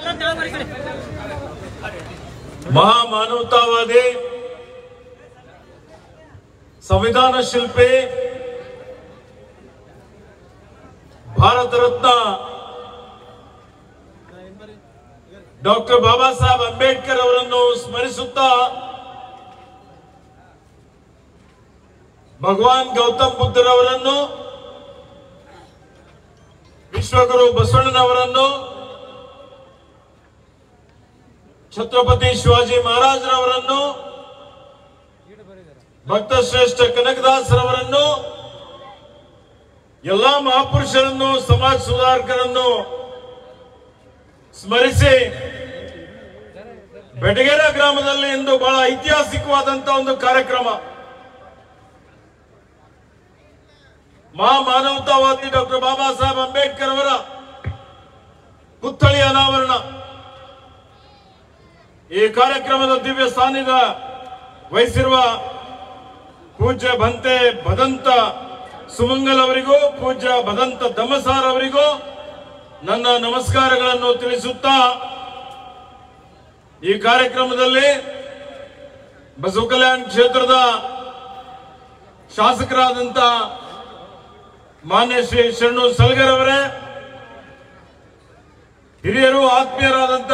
महामानवतावादी संविधान शिल्पी भारत रत्न डॉक्टर बाबा साहेब अंबेडकर ಅವರನ್ನು ಸ್ಮರಿಸುತ್ತಾ ಭಗವಾನ್ ಗೌತಮ್ ಬುದ್ಧರವರನ್ನು ವಿಶ್ವಗುರು ಬಸವಣ್ಣನವರನ್ನು ಛತ್ರಪತಿ ಶಿವಾಜಿ ಮಹಾರಾಜರವರನ್ನು ಭಕ್ತ ಶ್ರೇಷ್ಠ ಕನಕದಾಸರವರನ್ನು ಎಲ್ಲಾ ಮಹಾಪುರುಷರನ್ನು ಸಮಾಜ ಸುಧಾರಕರನ್ನು ಸ್ಮರಿಸಿ ಬೆಟಗೆರೆ ಗ್ರಾಮದಲ್ಲಿ ಇಂದು ಬಹಳ ಐತಿಹಾಸಿಕವಾದಂತಹ ಒಂದು ಕಾರ್ಯಕ್ರಮ ಮಾನವತಾವಾದಿ ಡಾಕ್ಟರ್ ಬಾಬಾ ಸಾಹೇಬ್ ಅಂಬೇಡ್ಕರ್ ಅವರ ಪುತ್ಥಳಿ ಅನಾವರಣ ಈ ಕಾರ್ಯಕ್ರಮದ ದಿವ್ಯ ಸಾನ್ನಿಧ್ಯ ವಹಿಸಿರುವ ಪೂಜ್ಯ ಭಂತೆ ಭದಂತ ಸುಮಂಗಲ್ ಅವರಿಗೂ ಪೂಜ್ಯ ಭದಂತ ದಮಸಾರ್ ಅವರಿಗೂ ನನ್ನ ನಮಸ್ಕಾರಗಳನ್ನು ತಿಳಿಸುತ್ತಾ ಈ ಕಾರ್ಯಕ್ರಮದಲ್ಲಿ ಬಸವ ಕಲ್ಯಾಣ ಕ್ಷೇತ್ರದ ಶಾಸಕರಾದಂತ ಮಾನ್ಯ ಶ್ರೀ ಶರಣು ಸಲಗರ್ ಅವರೇ, ಹಿರಿಯರು ಆತ್ಮೀಯರಾದಂತ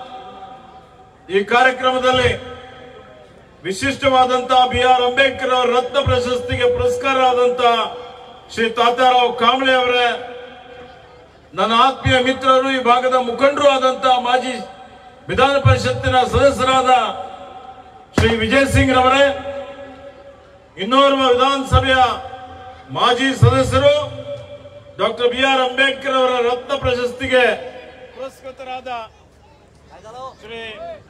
ಈ ಕಾರ್ಯಕ್ರಮದಲ್ಲಿ ವಿಶಿಷ್ಟವಾದಂತಹ BR ಅಂಬೇಡ್ಕರ್ ಅವರ ರತ್ನ ಪ್ರಶಸ್ತಿಗೆ ಪುರಸ್ಕಾರರಾದಂತ ಶ್ರೀ ತಾತಾರಾವ್ ಕಾಂಬ್ಳೆ ಅವರೇ, ನನ್ನ ಆತ್ಮೀಯ ಮಿತ್ರರು, ಈ ಭಾಗದ ಮುಖಂಡರು ಆದಂತಹ ಮಾಜಿ ವಿಧಾನ ಪರಿಷತ್ತಿನ ಸದಸ್ಯರಾದ ಶ್ರೀ ವಿಜಯ್ ಸಿಂಗ್ ರವರೇ, ಇನ್ನೋರ್ವ ವಿಧಾನಸಭೆಯ ಮಾಜಿ ಸದಸ್ಯರು ಡಾಕ್ಟರ್ BR ಅಂಬೇಡ್ಕರ್ ಅವರ ರತ್ನ ಪ್ರಶಸ್ತಿಗೆ ಪುರಸ್ಕೃತರಾದ ಶ್ರೀ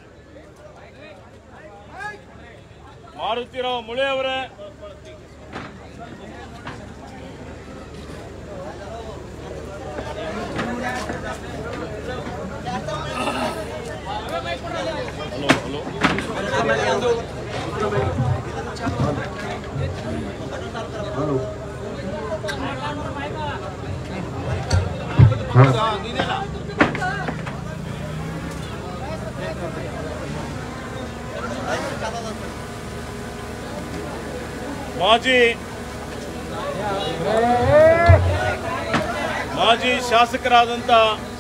ಮಾರುತಿರಾವ್ ಮುಳೆ ಅವರೇ, ಮಾಜಿ ಶಾಸಕರಾದಂತ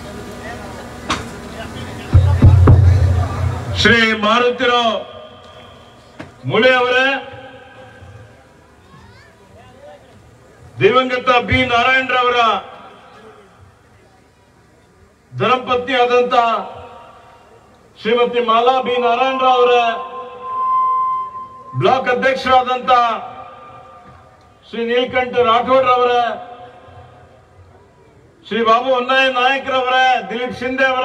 ಶ್ರೀ ಮಾರುತಿರಾವ್ ಮುಳೆ ಅವರೇ, ದಿವಂಗತ ಬಿ ನಾರಾಯಣರವರ ಧರ್ಮಪತ್ನಿ ಆದಂತ ಶ್ರೀಮತಿ ಮಾಲಾ ಬಿ ನಾರಾಯಣರಾವ್ ಅವರ ಬ್ಲಾಕ್ ಅಧ್ಯಕ್ಷರಾದಂತ ಶ್ರೀ ನೀಲಕಂಠ ರಾಠೋಡ್ರವರ, ಶ್ರೀ ಬಾಬು ಹೊನ್ನಾಯಿ ನಾಯಕರವರ, ದಿಲೀಪ್ ಶಿಂದೆ ಅವರ,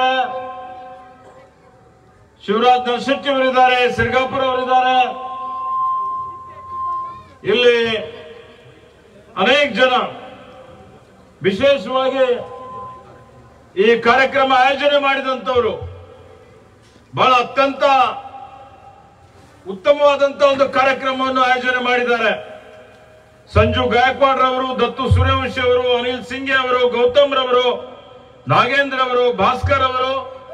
ಶಿವರಾಜ್ ನರಶೆಟ್ಟಿ ಅವರಿದ್ದಾರೆ, ಸಿರ್ಗಾಪುರ ಅವರಿದ್ದಾರೆ, ಇಲ್ಲಿ ಅನೇಕ ಜನ ವಿಶೇಷವಾಗಿ ಈ ಕಾರ್ಯಕ್ರಮ ಆಯೋಜನೆ ಮಾಡಿದಂತವರು ಬಹಳ ಅತ್ಯಂತ ಉತ್ತಮವಾದಂತ ಒಂದು ಕಾರ್ಯಕ್ರಮವನ್ನು ಆಯೋಜನೆ ಮಾಡಿದ್ದಾರೆ. ಸಂಜು ಗಾಯಕ್ವಾಡ್ ರವರು, ದತ್ತು ಸೂರ್ಯವಂಶಿ ಅವರು, ಅನಿಲ್ ಸಿಂಗೆ ಅವರು, ಗೌತಮ್ ರವರು, ನಾಗೇಂದ್ರ ಅವರು, ಭಾಸ್ಕರ್ ಅವರು,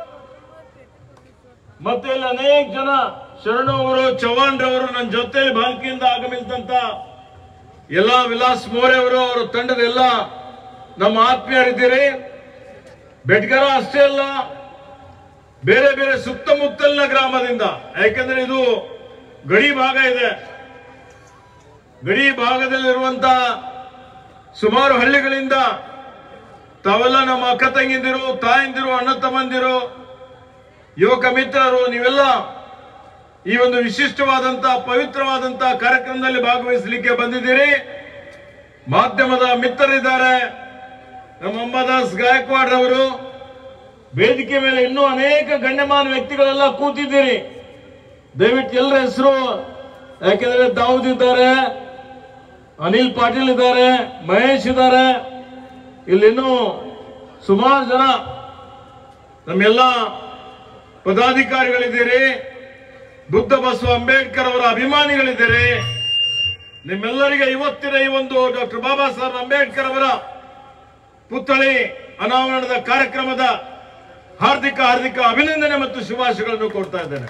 ಮತ್ತೆ ಇಲ್ಲಿ ಅನೇಕ ಜನ ಶರಣು ಅವರು, ಚವ್ಹಾಣ್ ರವರು, ನನ್ನ ಜೊತೆಯಲ್ಲಿ ಬಾಲ್ಕಿಯಿಂದ ಆಗಮಿಸಿದಂತ ಎಲ್ಲ ವಿಲಾಸ್ ಮೋರೆ ಅವರು, ಅವರ ತಂಡದ ಎಲ್ಲ ನಮ್ಮ ಆತ್ಮೀಯರಿದ್ದೀರಿ. ಬೆಟ್ಗರ ಅಷ್ಟೇ ಅಲ್ಲ, ಬೇರೆ ಬೇರೆ ಸುತ್ತಮುತ್ತಲಿನ ಗ್ರಾಮದಿಂದ, ಯಾಕೆಂದ್ರೆ ಇದು ಗಡಿ ಭಾಗ ಇದೆ, ಗಡಿ ಭಾಗದಲ್ಲಿರುವಂತಹ ಸುಮಾರು ಹಳ್ಳಿಗಳಿಂದ ತಾವೆಲ್ಲ ನಮ್ಮ ಅಕ್ಕ ತಂಗಿಂದಿರು, ತಾಯಂದಿರು, ಅಣ್ಣ ತಮ್ಮಂದಿರು, ಯುವಕ ಮಿತ್ರರು, ನೀವೆಲ್ಲ ಈ ಒಂದು ವಿಶಿಷ್ಟವಾದಂತಹ ಪವಿತ್ರವಾದಂತಹ ಕಾರ್ಯಕ್ರಮದಲ್ಲಿ ಭಾಗವಹಿಸಲಿಕ್ಕೆ ಬಂದಿದ್ದೀರಿ. ಮಾಧ್ಯಮದ ಮಿತ್ರರಿದ್ದಾರೆ, ನಮ್ಮ ಅಂಬಾದಾಸ್ ಗಾಯಕ್ವಾಡ್ ರವರು, ವೇದಿಕೆ ಮೇಲೆ ಇನ್ನೂ ಅನೇಕ ಗಣ್ಯಮಾನ ವ್ಯಕ್ತಿಗಳೆಲ್ಲ ಕೂತಿದ್ದೀರಿ. ದಯವಿಟ್ಟು ಎಲ್ಲರ ಹೆಸರು, ಯಾಕೆಂದ್ರೆ ದಾವೂದ್ ಇದ್ದಾರೆ, ಅನಿಲ್ ಪಾಟೀಲ್ ಇದ್ದಾರೆ, ಮಹೇಶ್ ಇದ್ದಾರೆ, ಇಲ್ಲಿನ್ನೂ ಸುಮಾರು ಜನ ನಮ್ಮೆಲ್ಲ ಪದಾಧಿಕಾರಿಗಳಿದ್ದೀರಿ, ಬುದ್ಧ ಬಸವ ಅಂಬೇಡ್ಕರ್ ಅವರ ಅಭಿಮಾನಿಗಳಿದ್ದೀರಿ. ನಿಮ್ಮೆಲ್ಲರಿಗೆ ಇವತ್ತಿನ ಈ ಒಂದು ಡಾಕ್ಟರ್ ಬಾಬಾ ಸಾಹೇಬ್ ಅಂಬೇಡ್ಕರ್ ಅವರ ಪುತ್ಥಳಿ ಅನಾವರಣದ ಕಾರ್ಯಕ್ರಮದ ಹಾರ್ದಿಕ ಹಾರ್ದಿಕ ಅಭಿನಂದನೆ ಮತ್ತು ಶುಭಾಶಯಗಳನ್ನು ಕೊಡ್ತಾ ಇದ್ದೇನೆ.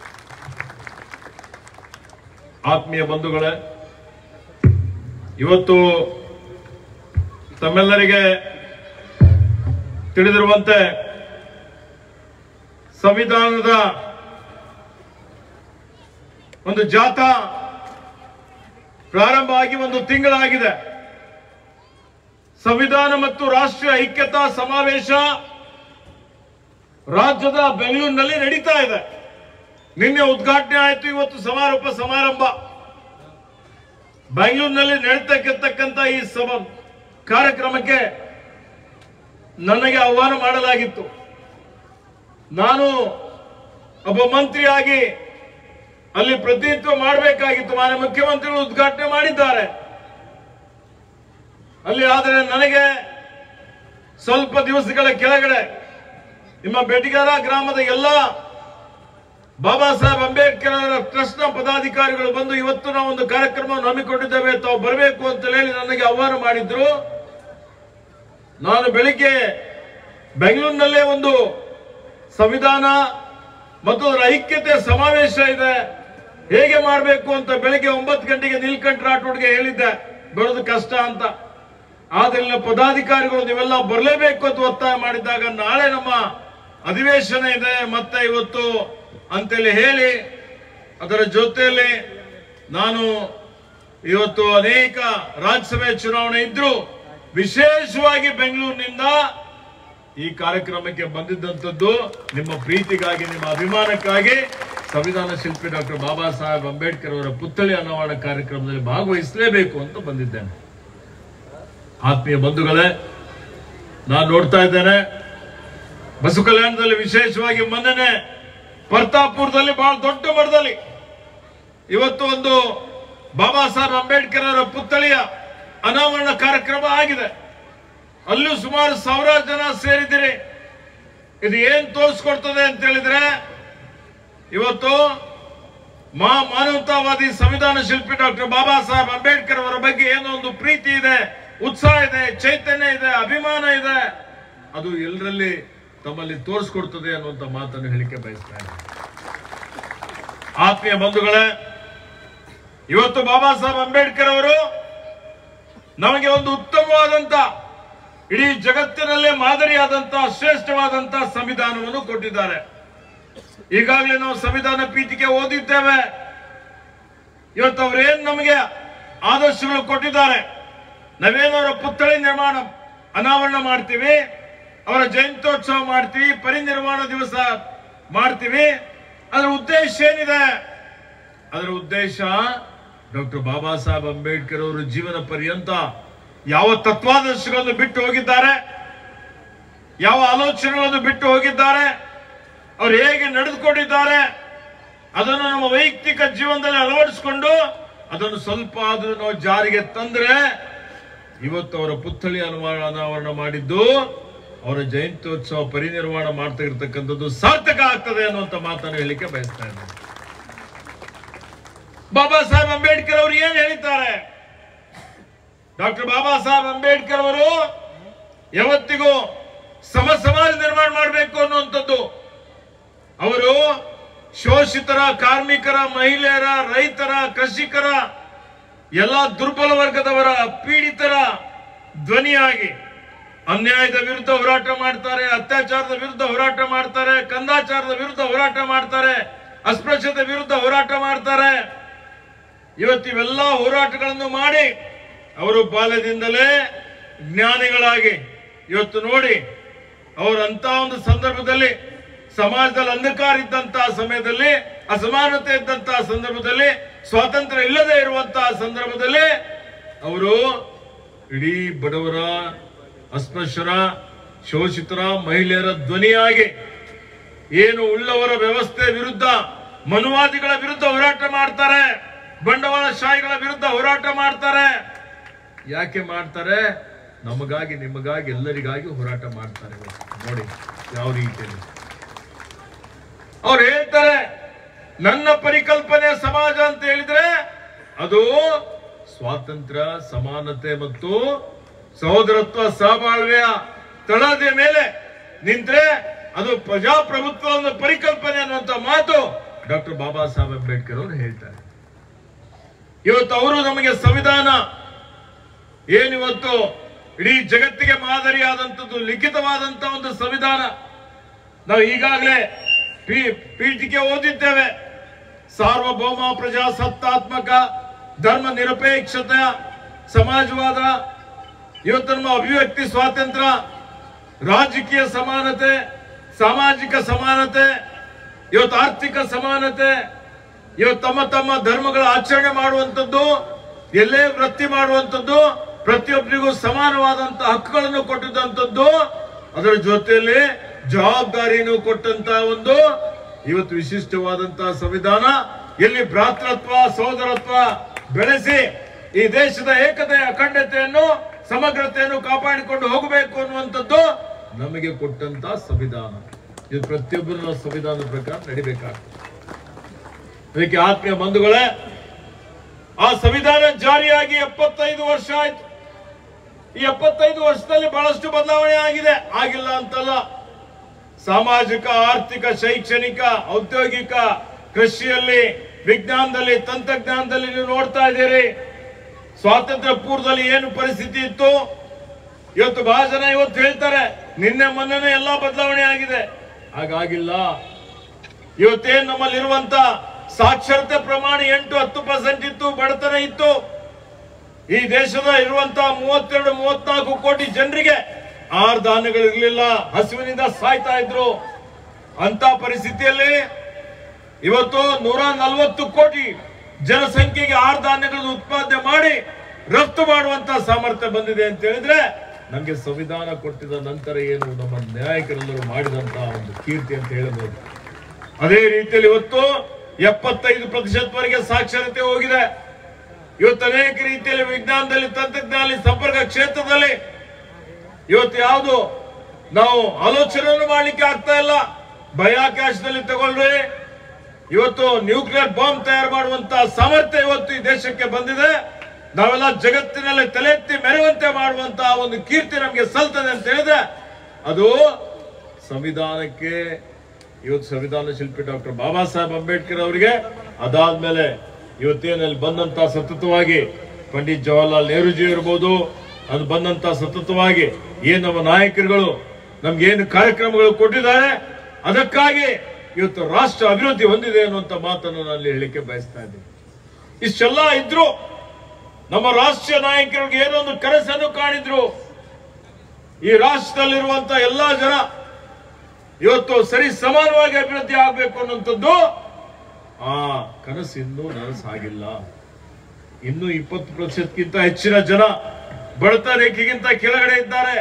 ಆತ್ಮೀಯ ಬಂಧುಗಳೇ, ಇವತ್ತು ತಮ್ಮೆಲ್ಲರಿಗೆ ತಿಳಿದಿರುವಂತೆ ಸಂವಿಧಾನದ ಒಂದು ಜಾಥಾ ಪ್ರಾರಂಭ ಆಗಿ ಒಂದು ತಿಂಗಳಾಗಿದೆ. ಸಂವಿಧಾನ ಮತ್ತು ರಾಷ್ಟ್ರೀಯ ಐಕ್ಯತಾ ಸಮಾವೇಶ ರಾಜ್ಯದ ಬೆಂಗಳೂರಿನಲ್ಲಿ ನಡೀತಾ ಇದೆ. ನಿನ್ನೆ ಉದ್ಘಾಟನೆ ಆಯಿತು, ಇವತ್ತು ಸಮಾರೋಪ ಸಮಾರಂಭ. ಬೆಂಗಳೂರಿನಲ್ಲಿ ನಡೀತಕ್ಕಂಥ ಈ ಕಾರ್ಯಕ್ರಮಕ್ಕೆ ನನಗೆ ಆಹ್ವಾನ ಮಾಡಲಾಗಿತ್ತು. ನಾನು ಒಬ್ಬ ಮಂತ್ರಿಯಾಗಿ ಅಲ್ಲಿ ಪ್ರತಿನಿಧಿತ್ವ ಮಾಡಬೇಕಾಗಿತ್ತು. ಮಾನ್ಯ ಮುಖ್ಯಮಂತ್ರಿಗಳು ಉದ್ಘಾಟನೆ ಮಾಡಿದ್ದಾರೆ ಅಲ್ಲಿ. ಆದರೆ ನನಗೆ ಸ್ವಲ್ಪ ದಿವಸಗಳ ಕೆಳಗಡೆ ನಿಮ್ಮ ಬೆಟಗಾರ ಗ್ರಾಮದ ಎಲ್ಲ ಬಾಬಾ ಸಾಹೇಬ್ ಅಂಬೇಡ್ಕರ್ ಅವರ ಟ್ರಸ್ಟ್ನ ಪದಾಧಿಕಾರಿಗಳು ಬಂದು ಇವತ್ತು ನಾವು ಒಂದು ಕಾರ್ಯಕ್ರಮವನ್ನು ಹಮ್ಮಿಕೊಂಡಿದ್ದೇವೆ, ತಾವು ಬರಬೇಕು ಅಂತ ಹೇಳಿ ನನಗೆ ಆಹ್ವಾನ ಮಾಡಿದ್ರು. ನಾನು ಬೆಳಿಗ್ಗೆ ಬೆಂಗಳೂರಿನಲ್ಲೇ ಒಂದು ಸಂವಿಧಾನ ಮತ್ತು ಅದರ ಐಕ್ಯತೆ ಸಮಾವೇಶ ಇದೆ, ಹೇಗೆ ಮಾಡಬೇಕು ಅಂತ ಬೆಳಿಗ್ಗೆ 9 ಗಂಟೆಗೆ ನೀಲಕಂಠ ರಾಠೋಡ್ಗೆ ಹೇಳಿದ್ದೆ, ಬರೋದು ಕಷ್ಟ ಅಂತ. ಆದ್ರೆ ಪದಾಧಿಕಾರಿಗಳು ನೀವೆಲ್ಲ ಬರಲೇಬೇಕು ಅಂತ ಒತ್ತಾಯ ಮಾಡಿದಾಗ ನಾಳೆ ನಮ್ಮ ಅಧಿವೇಶನ ಇದೆ ಮತ್ತೆ ಇವತ್ತು ಅಂತೇಳಿ ಹೇಳಿ ಅದರ ಜೊತೆಯಲ್ಲಿ ನಾನು ಇವತ್ತು ಅನೇಕ ರಾಜ್ಯಸಭೆ ಚುನಾವಣೆ ಇದ್ರು ವಿಶೇಷವಾಗಿ ಬೆಂಗಳೂರಿನಿಂದ ಈ ಕಾರ್ಯಕ್ರಮಕ್ಕೆ ಬಂದಿದ್ದಂಥದ್ದು ನಿಮ್ಮ ಪ್ರೀತಿಗಾಗಿ, ನಿಮ್ಮ ಅಭಿಮಾನಕ್ಕಾಗಿ. ಸಂವಿಧಾನ ಶಿಲ್ಪಿ ಡಾಕ್ಟರ್ ಬಾಬಾ ಸಾಹೇಬ್ ಅಂಬೇಡ್ಕರ್ ಅವರ ಪುತ್ಥಳಿ ಅನಾವರಣ ಕಾರ್ಯಕ್ರಮದಲ್ಲಿ ಭಾಗವಹಿಸಲೇಬೇಕು ಅಂತ ಬಂದಿದ್ದೇನೆ. ಆತ್ಮೀಯ ಬಂಧುಗಳೇ, ನಾನು ನೋಡ್ತಾ ಇದ್ದೇನೆ ಬಸವ ಕಲ್ಯಾಣದಲ್ಲಿ ವಿಶೇಷವಾಗಿ ಮೊನ್ನೆ ಪ್ರತಾಪಪುರದಲ್ಲಿ ಬಹಳ ದೊಡ್ಡ ಮಟ್ಟದಲ್ಲಿ ಇವತ್ತು ಒಂದು ಬಾಬಾ ಸಾಹೇಬ್ ಅಂಬೇಡ್ಕರ್ ಅವರ ಪುತ್ಥಳಿಯ ಅನಾವರಣ ಕಾರ್ಯಕ್ರಮ ಆಗಿದೆ. ಅಲ್ಲೂ ಸುಮಾರು 1000 ಜನ ಸೇರಿದ್ದೀರಿ. ಇದು ಏನ್ ತೋರಿಸ್ಕೊಡ್ತದೆ ಅಂತ ಹೇಳಿದ್ರೆ, ಇವತ್ತು ಮಾನವತಾವಾದಿ ಸಂವಿಧಾನ ಶಿಲ್ಪಿ ಡಾಕ್ಟರ್ ಬಾಬಾ ಸಾಹೇಬ್ ಅಂಬೇಡ್ಕರ್ ಅವರ ಬಗ್ಗೆ ಏನೋ ಒಂದು ಪ್ರೀತಿ ಇದೆ, ಉತ್ಸಾಹ ಇದೆ, ಚೈತನ್ಯ ಇದೆ, ಅಭಿಮಾನ ಇದೆ, ಅದು ಎಲ್ಲರಲ್ಲಿ ತಮ್ಮಲ್ಲಿ ತೋರಿಸ್ಕೊಡ್ತದೆ ಅನ್ನುವಂತ ಮಾತನ್ನು ಹೇಳಿಕೆ ಬಯಸ್ತಾ ಇದ್ದಾರೆ. ಆತ್ಮೀಯ ಬಂಧುಗಳೇ, ಇವತ್ತು ಬಾಬಾ ಸಾಹೇಬ್ ಅಂಬೇಡ್ಕರ್ ಅವರು ನಮಗೆ ಒಂದು ಉತ್ತಮವಾದಂತ, ಇಡೀ ಜಗತ್ತಿನಲ್ಲೇ ಮಾದರಿಯಾದಂತಹ ಶ್ರೇಷ್ಠವಾದಂತಹ ಸಂವಿಧಾನವನ್ನು ಕೊಟ್ಟಿದ್ದಾರೆ. ಈಗಾಗಲೇ ನಾವು ಸಂವಿಧಾನ ಪೀಠಿಕೆ ಓದಿದ್ದೇವೆ. ಇವತ್ತು ಅವರೇನ್ ನಮಗೆ ಆದರ್ಶಗಳು ಕೊಟ್ಟಿದ್ದಾರೆ. ನಾವೇನವರ ಪುತ್ಥಳಿ ನಿರ್ಮಾಣ ಅನಾವರಣ ಮಾಡ್ತೀವಿ, ಅವರ ಜಯಂತ್ಯೋತ್ಸವ ಮಾಡ್ತೀವಿ, ಪರಿನಿರ್ವಾಣ ದಿವಸ ಮಾಡ್ತೀವಿ. ಅದರ ಉದ್ದೇಶ ಏನಿದೆ? ಅದರ ಉದ್ದೇಶ ಡಾಕ್ಟರ್ ಬಾಬಾ ಸಾಹೇಬ್ ಅಂಬೇಡ್ಕರ್ ಅವರು ಜೀವನ ಪರ್ಯಂತ ಯಾವ ತತ್ವಾದರ್ಶಗಳನ್ನು ಬಿಟ್ಟು ಹೋಗಿದ್ದಾರೆ, ಯಾವ ಆಲೋಚನೆಗಳನ್ನು ಬಿಟ್ಟು ಹೋಗಿದ್ದಾರೆ, ಅವರು ಹೇಗೆ ನಡೆದುಕೊಂಡಿದ್ದಾರೆ, ಅದನ್ನು ನಮ್ಮ ವೈಯಕ್ತಿಕ ಜೀವನದಲ್ಲಿ ಅಳವಡಿಸಿಕೊಂಡು ಅದನ್ನು ಸ್ವಲ್ಪ ಆದ್ರೂ ನಾವು ಜಾರಿಗೆ ತಂದ್ರೆ ಇವತ್ತು ಅವರ ಪುತ್ಥಳಿ ಅನಾವರಣ ಮಾಡಿದ್ದು, ಅವರ ಜಯಂತ್ಯೋತ್ಸವ ಪರಿನಿರ್ವಾಣ ಮಾಡ್ತಾ ಇರ್ತಕ್ಕಂಥದ್ದು ಸಾರ್ಥಕ ಆಗ್ತದೆ ಅನ್ನುವಂತ ಮಾತನ್ನು ಹೇಳಿಕೆ ಬಯಸ್ತಾ ಇದ್ದಾರೆ. ಬಾಬಾ ಸಾಹೇಬ್ ಅಂಬೇಡ್ಕರ್ ಅವರು ಏನ್ ಹೇಳಿದ್ದಾರೆ? ಡಾಕ್ಟರ್ ಬಾಬಾ ಸಾಹೇಬ್ ಅಂಬೇಡ್ಕರ್ ಅವರು ಯಾವತ್ತಿಗೂ ಸಮಾಜ ನಿರ್ಮಾಣ ಮಾಡಬೇಕು ಅನ್ನುವಂಥದ್ದು. ಅವರು ಶೋಷಿತರ, ಕಾರ್ಮಿಕರ, ಮಹಿಳೆಯರ, ರೈತರ, ಕೃಷಿಕರ, ಎಲ್ಲ ದುರ್ಬಲ ವರ್ಗದವರ, ಪೀಡಿತರ ಧ್ವನಿಯಾಗಿ ಅನ್ಯಾಯದ ವಿರುದ್ಧ ಹೋರಾಟ ಮಾಡ್ತಾರೆ, ಅತ್ಯಾಚಾರದ ವಿರುದ್ಧ ಹೋರಾಟ ಮಾಡ್ತಾರೆ, ಕಂದಾಚಾರದ ವಿರುದ್ಧ ಹೋರಾಟ ಮಾಡ್ತಾರೆ, ಅಸ್ಪೃಶ್ಯತೆ ವಿರುದ್ಧ ಹೋರಾಟ ಮಾಡ್ತಾರೆ. ಇವತ್ತಿವೆಲ್ಲ ಹೋರಾಟಗಳನ್ನು ಮಾಡಿ ಅವರು ಬಾಲ್ಯದಿಂದಲೇ ಜ್ಞಾನಿಗಳಾಗಿ ಇವತ್ತು ನೋಡಿ, ಅವರಂತ ಒಂದು ಸಂದರ್ಭದಲ್ಲಿ ಸಮಾಜದಲ್ಲಿ ಅಂಧಕಾರ ಇದ್ದಂತಹ ಸಮಯದಲ್ಲಿ, ಅಸಮಾನತೆ ಇದ್ದಂತಹ ಸಂದರ್ಭದಲ್ಲಿ, ಸ್ವಾತಂತ್ರ್ಯ ಇಲ್ಲದೆ ಇರುವಂತಹ ಸಂದರ್ಭದಲ್ಲಿ ಅವರು ಇಡೀ ಬಡವರ, ಅಸ್ಪೃಶ್ಯರ, ಶೋಷಿತರ, ಮಹಿಳೆಯರ ಧ್ವನಿಯಾಗಿ ಏನು ಉಳ್ಳವರ ವ್ಯವಸ್ಥೆ ವಿರುದ್ಧ, ಮನುವಾದಿಗಳ ವಿರುದ್ಧ ಹೋರಾಟ ಮಾಡ್ತಾರೆ, ಬಂಡವಾಳಶಾಹಿಗಳ ವಿರುದ್ಧ ಹೋರಾಟ ಮಾಡ್ತಾರೆ. ಯಾಕೆ ಮಾಡ್ತಾರೆ? ನಮಗಾಗಿ, ನಿಮಗಾಗಿ, ಎಲ್ಲರಿಗಾಗಿ ಹೋರಾಟ ಮಾಡ್ತಾರೆ. ನೋಡಿ ಯಾವ ರೀತಿಯಲ್ಲಿ ಅವ್ರು ಹೇಳ್ತಾರೆ, ನನ್ನ ಪರಿಕಲ್ಪನೆ ಸಮಾಜ ಅಂತ ಹೇಳಿದ್ರೆ ಅದು ಸ್ವಾತಂತ್ರ್ಯ, ಸಮಾನತೆ ಮತ್ತು ಸಹೋದರತ್ವ, ಸಹಬಾಳ್ವೆಯ ತಳದ ಮೇಲೆ ನಿಂತ್ರೆ ಅದು ಪ್ರಜಾಪ್ರಭುತ್ವದ ಪರಿಕಲ್ಪನೆ ಅನ್ನುವಂತ ಮಾತು ಡಾಕ್ಟರ್ ಬಾಬಾ ಸಾಹೇಬ್ ಅಂಬೇಡ್ಕರ್ ಅವರು ಹೇಳ್ತಾರೆ. ಇವತ್ತು ಅವರು ನಮಗೆ ಸಂವಿಧಾನ ಏನಿವತ್ತು ಇಡೀ ಜಗತ್ತಿಗೆ ಮಾದರಿಯಾದಂಥದ್ದು ಲಿಖಿತವಾದಂತಹ ಒಂದು ಸಂವಿಧಾನ. ನಾವು ಈಗಾಗಲೇ ಪೀಠಿಕೆ ಓದಿದ್ದೇವೆ. ಸಾರ್ವಭೌಮ ಪ್ರಜಾಸತ್ತಾತ್ಮಕ ಧರ್ಮ ನಿರಪೇಕ್ಷತೆ ಸಮಾಜವಾದ, ಇವತ್ತು ನಮ್ಮ ಅಭಿವ್ಯಕ್ತಿ ಸ್ವಾತಂತ್ರ್ಯ, ರಾಜಕೀಯ ಸಮಾನತೆ, ಸಾಮಾಜಿಕ ಸಮಾನತೆ, ಇವತ್ತು ಆರ್ಥಿಕ ಸಮಾನತೆ, ಇವತ್ತು ತಮ್ಮ ತಮ್ಮ ಧರ್ಮಗಳ ಆಚರಣೆ ಮಾಡುವಂಥದ್ದು, ಎಲ್ಲೇ ವೃತ್ತಿ ಮಾಡುವಂಥದ್ದು, ಪ್ರತಿಯೊಬ್ಬರಿಗೂ ಸಮಾನವಾದಂತಹ ಹಕ್ಕುಗಳನ್ನು ಕೊಟ್ಟಿದ್ದಂಥದ್ದು, ಅದರ ಜೊತೆಯಲ್ಲಿ ಜವಾಬ್ದಾರಿಯನ್ನು ಕೊಟ್ಟಂತಹ ಒಂದು ಇವತ್ತು ವಿಶಿಷ್ಟವಾದಂತಹ ಸಂವಿಧಾನ, ಎಲ್ಲಿ ಭ್ರಾತೃತ್ವ ಸಹೋದರತ್ವ ಬೆಳೆಸಿ ಈ ದೇಶದ ಏಕತೆ ಅಖಂಡತೆಯನ್ನು ಸಮಗ್ರತೆಯನ್ನು ಕಾಪಾಡಿಕೊಂಡು ಹೋಗಬೇಕು ಅನ್ನುವಂಥದ್ದು ನಮಗೆ ಕೊಟ್ಟಂತಹ ಸಂವಿಧಾನ. ಇದು ಪ್ರತಿಯೊಬ್ಬರ ಸಂವಿಧಾನದ ಪ್ರಕಾರ ನಡಿಬೇಕಾಗ್ತದೆ. ಅದಕ್ಕೆ ಆತ್ಮೀಯ ಬಂಧುಗಳೇ, ಆ ಸಂವಿಧಾನ ಜಾರಿಯಾಗಿ 75 ವರ್ಷ ಆಯ್ತು. ಈ 75 ವರ್ಷದಲ್ಲಿ ಬಹಳಷ್ಟು ಬದಲಾವಣೆ ಆಗಿದೆ, ಆಗಿಲ್ಲ ಅಂತಲ್ಲ. ಸಾಮಾಜಿಕ, ಆರ್ಥಿಕ, ಶೈಕ್ಷಣಿಕ, ಔದ್ಯೋಗಿಕ, ಕೃಷಿಯಲ್ಲಿ, ವಿಜ್ಞಾನದಲ್ಲಿ, ತಂತ್ರಜ್ಞಾನದಲ್ಲಿ ನೀವು ನೋಡ್ತಾ ಇದ್ದೀರಿ. ಸ್ವಾತಂತ್ರ್ಯ ಪೂರ್ವದಲ್ಲಿ ಏನು ಪರಿಸ್ಥಿತಿ ಇತ್ತು, ಇವತ್ತು ಬಹಳ ಜನ ಇವತ್ತು ಹೇಳ್ತಾರೆ ನಿನ್ನೆ ಮೊನ್ನೆ ಎಲ್ಲಾ ಬದಲಾವಣೆ ಆಗಿದೆ. ಹಾಗಾಗಿಲ್ಲ. ಇವತ್ತೇನು ನಮ್ಮಲ್ಲಿರುವಂತ ಸಾಕ್ಷರತೆ ಪ್ರಮಾಣ 8-10% ಇತ್ತು, ಬಡತನ ಇತ್ತು. ಈ ದೇಶದ ಇರುವಂತಹ 32-34 ಕೋಟಿ ಜನರಿಗೆ ಆಹಾರ ಧಾನ್ಯಗಳು ಇರಲಿಲ್ಲ, ಹಸಿವಿನಿಂದ ಸಾಯ್ತಾ ಇದ್ರು. ಅಂತ ಪರಿಸ್ಥಿತಿಯಲ್ಲಿ ಇವತ್ತು 140 ಕೋಟಿ ಜನಸಂಖ್ಯೆಗೆ ಆಹಾರ ಧಾನ್ಯಗಳನ್ನು ಉತ್ಪಾದನೆ ಮಾಡಿ ರಫ್ತು ಮಾಡುವಂತಹ ಸಾಮರ್ಥ್ಯ ಬಂದಿದೆ ಅಂತ ಹೇಳಿದ್ರೆ ನಮಗೆ ಸಂವಿಧಾನ ಕೊಟ್ಟಿದ ನಂತರ ಏನು ನಮ್ಮ ನಾಯಕರೆಲ್ಲರೂ ಮಾಡಿದಂತಹ ಒಂದು ಕೀರ್ತಿ ಅಂತ ಹೇಳಬಹುದು. ಅದೇ ರೀತಿಯಲ್ಲಿ ಇವತ್ತು 75%ವರೆಗೆ ಸಾಕ್ಷರತೆ ಹೋಗಿದೆ. ಇವತ್ತು ಅನೇಕ ರೀತಿಯಲ್ಲಿ ವಿಜ್ಞಾನದಲ್ಲಿ, ತಂತ್ರಜ್ಞಾನದಲ್ಲಿ, ಸಂಪರ್ಕ ಕ್ಷೇತ್ರದಲ್ಲಿ ಇವತ್ತು ಯಾವುದು ನಾವು ಆಲೋಚನೆಯನ್ನು ಮಾಡಲಿಕ್ಕೆ ಆಗ್ತಾ ಇಲ್ಲ. ಬಾಹ್ಯಾಕಾಶದಲ್ಲಿ ತಗೊಳ್ರಿ, ಇವತ್ತು ನ್ಯೂಕ್ಲಿಯರ್ ಬಾಂಬ್ ತಯಾರು ಮಾಡುವಂತಹ ಸಾಮರ್ಥ್ಯ ಇವತ್ತು ಈ ದೇಶಕ್ಕೆ ಬಂದಿದೆ. ನಾವೆಲ್ಲ ಜಗತ್ತಿನಲ್ಲಿ ತಲೆ ಎತ್ತಿ ಮೆರೆಯುವಂತೆ ಮಾಡುವಂತಹ ಒಂದು ಕೀರ್ತಿ ನಮಗೆ ಸಲ್ತದೆ ಅಂತ ಹೇಳಿದ್ರೆ ಅದು ಸಂವಿಧಾನಕ್ಕೆ. ಇವತ್ತು ಸಂವಿಧಾನ ಶಿಲ್ಪಿ ಡಾಕ್ಟರ್ ಬಾಬಾ ಸಾಹೇಬ್ ಅಂಬೇಡ್ಕರ್ ಅವರಿಗೆ, ಅದಾದ್ಮೇಲೆ ಇವತ್ತೇನಲ್ಲಿ ಬಂದಂತ ಸತತವಾಗಿ ಪಂಡಿತ್ ಜವಾಹರ್ಲಾಲ್ ನೆಹರೂಜಿ ಇರ್ಬೋದು, ಅದು ಬಂದಂತ ಸತತವಾಗಿ ಏನ್ ನಮ್ಮ ನಾಯಕರುಗಳು ನಮ್ಗೇನು ಕಾರ್ಯಕ್ರಮಗಳು ಕೊಟ್ಟಿದ್ದಾರೆ, ಅದಕ್ಕಾಗಿ ಇವತ್ತು ರಾಷ್ಟ್ರ ಅಭಿವೃದ್ಧಿ ಹೊಂದಿದೆ ಅನ್ನುವಂತ ಮಾತನ್ನು ನಾನು ಹೇಳಿಕೆ ಬಯಸ್ತಾ ಇದ್ದೀನಿ. ಇಷ್ಟೆಲ್ಲ ಇದ್ರು ನಮ್ಮ ರಾಷ್ಟ್ರೀಯ ನಾಯಕರಿಗೆ ಏನೊಂದು ಕನಸನ್ನು ಕಾಣಿದ್ರು. ಈ ರಾಷ್ಟ್ರದಲ್ಲಿರುವಂತ ಎಲ್ಲಾ ಜನ ಇವತ್ತು ಸರಿ ಸಮಾನವಾಗಿ ಅಭಿವೃದ್ಧಿ ಆಗಬೇಕು ಅನ್ನುವಂಥದ್ದು ಆ ಕನಸು ಇನ್ನೂ ನನಸಾಗಿಲ್ಲ. ಇನ್ನು 20%ಕ್ಕಿಂತ ಹೆಚ್ಚಿನ ಜನ ಬಡತನ ರೇಖೆಗಿಂತ ಕೆಳಗಡೆ ಇದ್ದಾರೆ.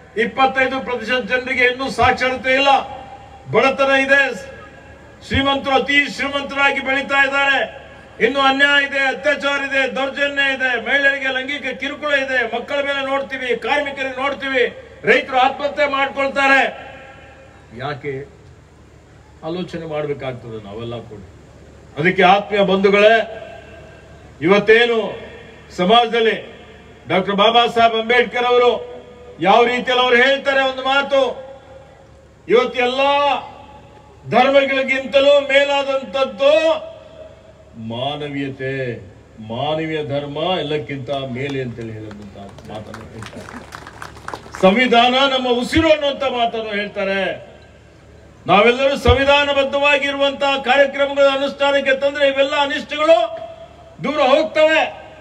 25% ಜನರಿಗೆ ಇನ್ನೂ ಸಾಕ್ಷರತೆ ಇಲ್ಲ, ಬಡತನ ಇದೆ. ಶ್ರೀಮಂತರು ಅತಿ ಶ್ರೀಮಂತರಾಗಿ ಬೆಳೀತಾ ಇದ್ದಾರೆ. ಇನ್ನು ಅನ್ಯಾಯ ಇದೆ, ಅತ್ಯಾಚಾರ ಇದೆ, ದೌರ್ಜನ್ಯ ಇದೆ, ಮಹಿಳೆಯರಿಗೆ ಲೈಂಗಿಕ ಕಿರುಕುಳ ಇದೆ, ಮಕ್ಕಳ ಮೇಲೆ ನೋಡ್ತೀವಿ, ಕಾರ್ಮಿಕರಿಗೆ ನೋಡ್ತೀವಿ, ರೈತರು ಆತ್ಮಹತ್ಯೆ ಮಾಡ್ಕೊಳ್ತಾರೆ. ಯಾಕೆ ಆಲೋಚನೆ ಮಾಡಬೇಕಾಗ್ತದೆ ನಾವೆಲ್ಲ ಕೂಡ. ಅದಕ್ಕೆ ಆತ್ಮೀಯ ಬಂಧುಗಳೇ, ಇವತ್ತೇನು ಸಮಾಜದಲ್ಲಿ ಡಾಕ್ಟರ್ ಬಾಬಾ ಸಾಹೇಬ್ ಅಂಬೇಡ್ಕರ್ ಅವರು ಯಾವ ರೀತಿಯಲ್ಲಿ ಅವರು ಹೇಳ್ತಾರೆ ಒಂದು ಮಾತು, ಇವತ್ತು ಎಲ್ಲಾ ಧರ್ಮಗಳಿಗಿಂತಲೂ ಮೇಲಾದಂಥದ್ದು ಮಾನವೀಯತೆ, ಮಾನವೀಯ ಧರ್ಮ ಎಲ್ಲಕ್ಕಿಂತ ಮೇಲೆ ಅಂತೇಳಿ ಹೇಳುವಂತ ಮಾತನ್ನು ಹೇಳ್ತಾರೆ. ಸಂವಿಧಾನ ನಮ್ಮ ಉಸಿರು ಅನ್ನುವಂತ ಮಾತನ್ನು ಹೇಳ್ತಾರೆ. ನಾವೆಲ್ಲರೂ ಸಂವಿಧಾನಬದ್ಧವಾಗಿರುವಂತಹ ಕಾರ್ಯಕ್ರಮಗಳ ಅನುಷ್ಠಾನಕ್ಕೆ ತಂದ್ರೆ ಇವೆಲ್ಲ ಅನಿಷ್ಟಗಳು ದೂರ ಹೋಗ್ತವೆ.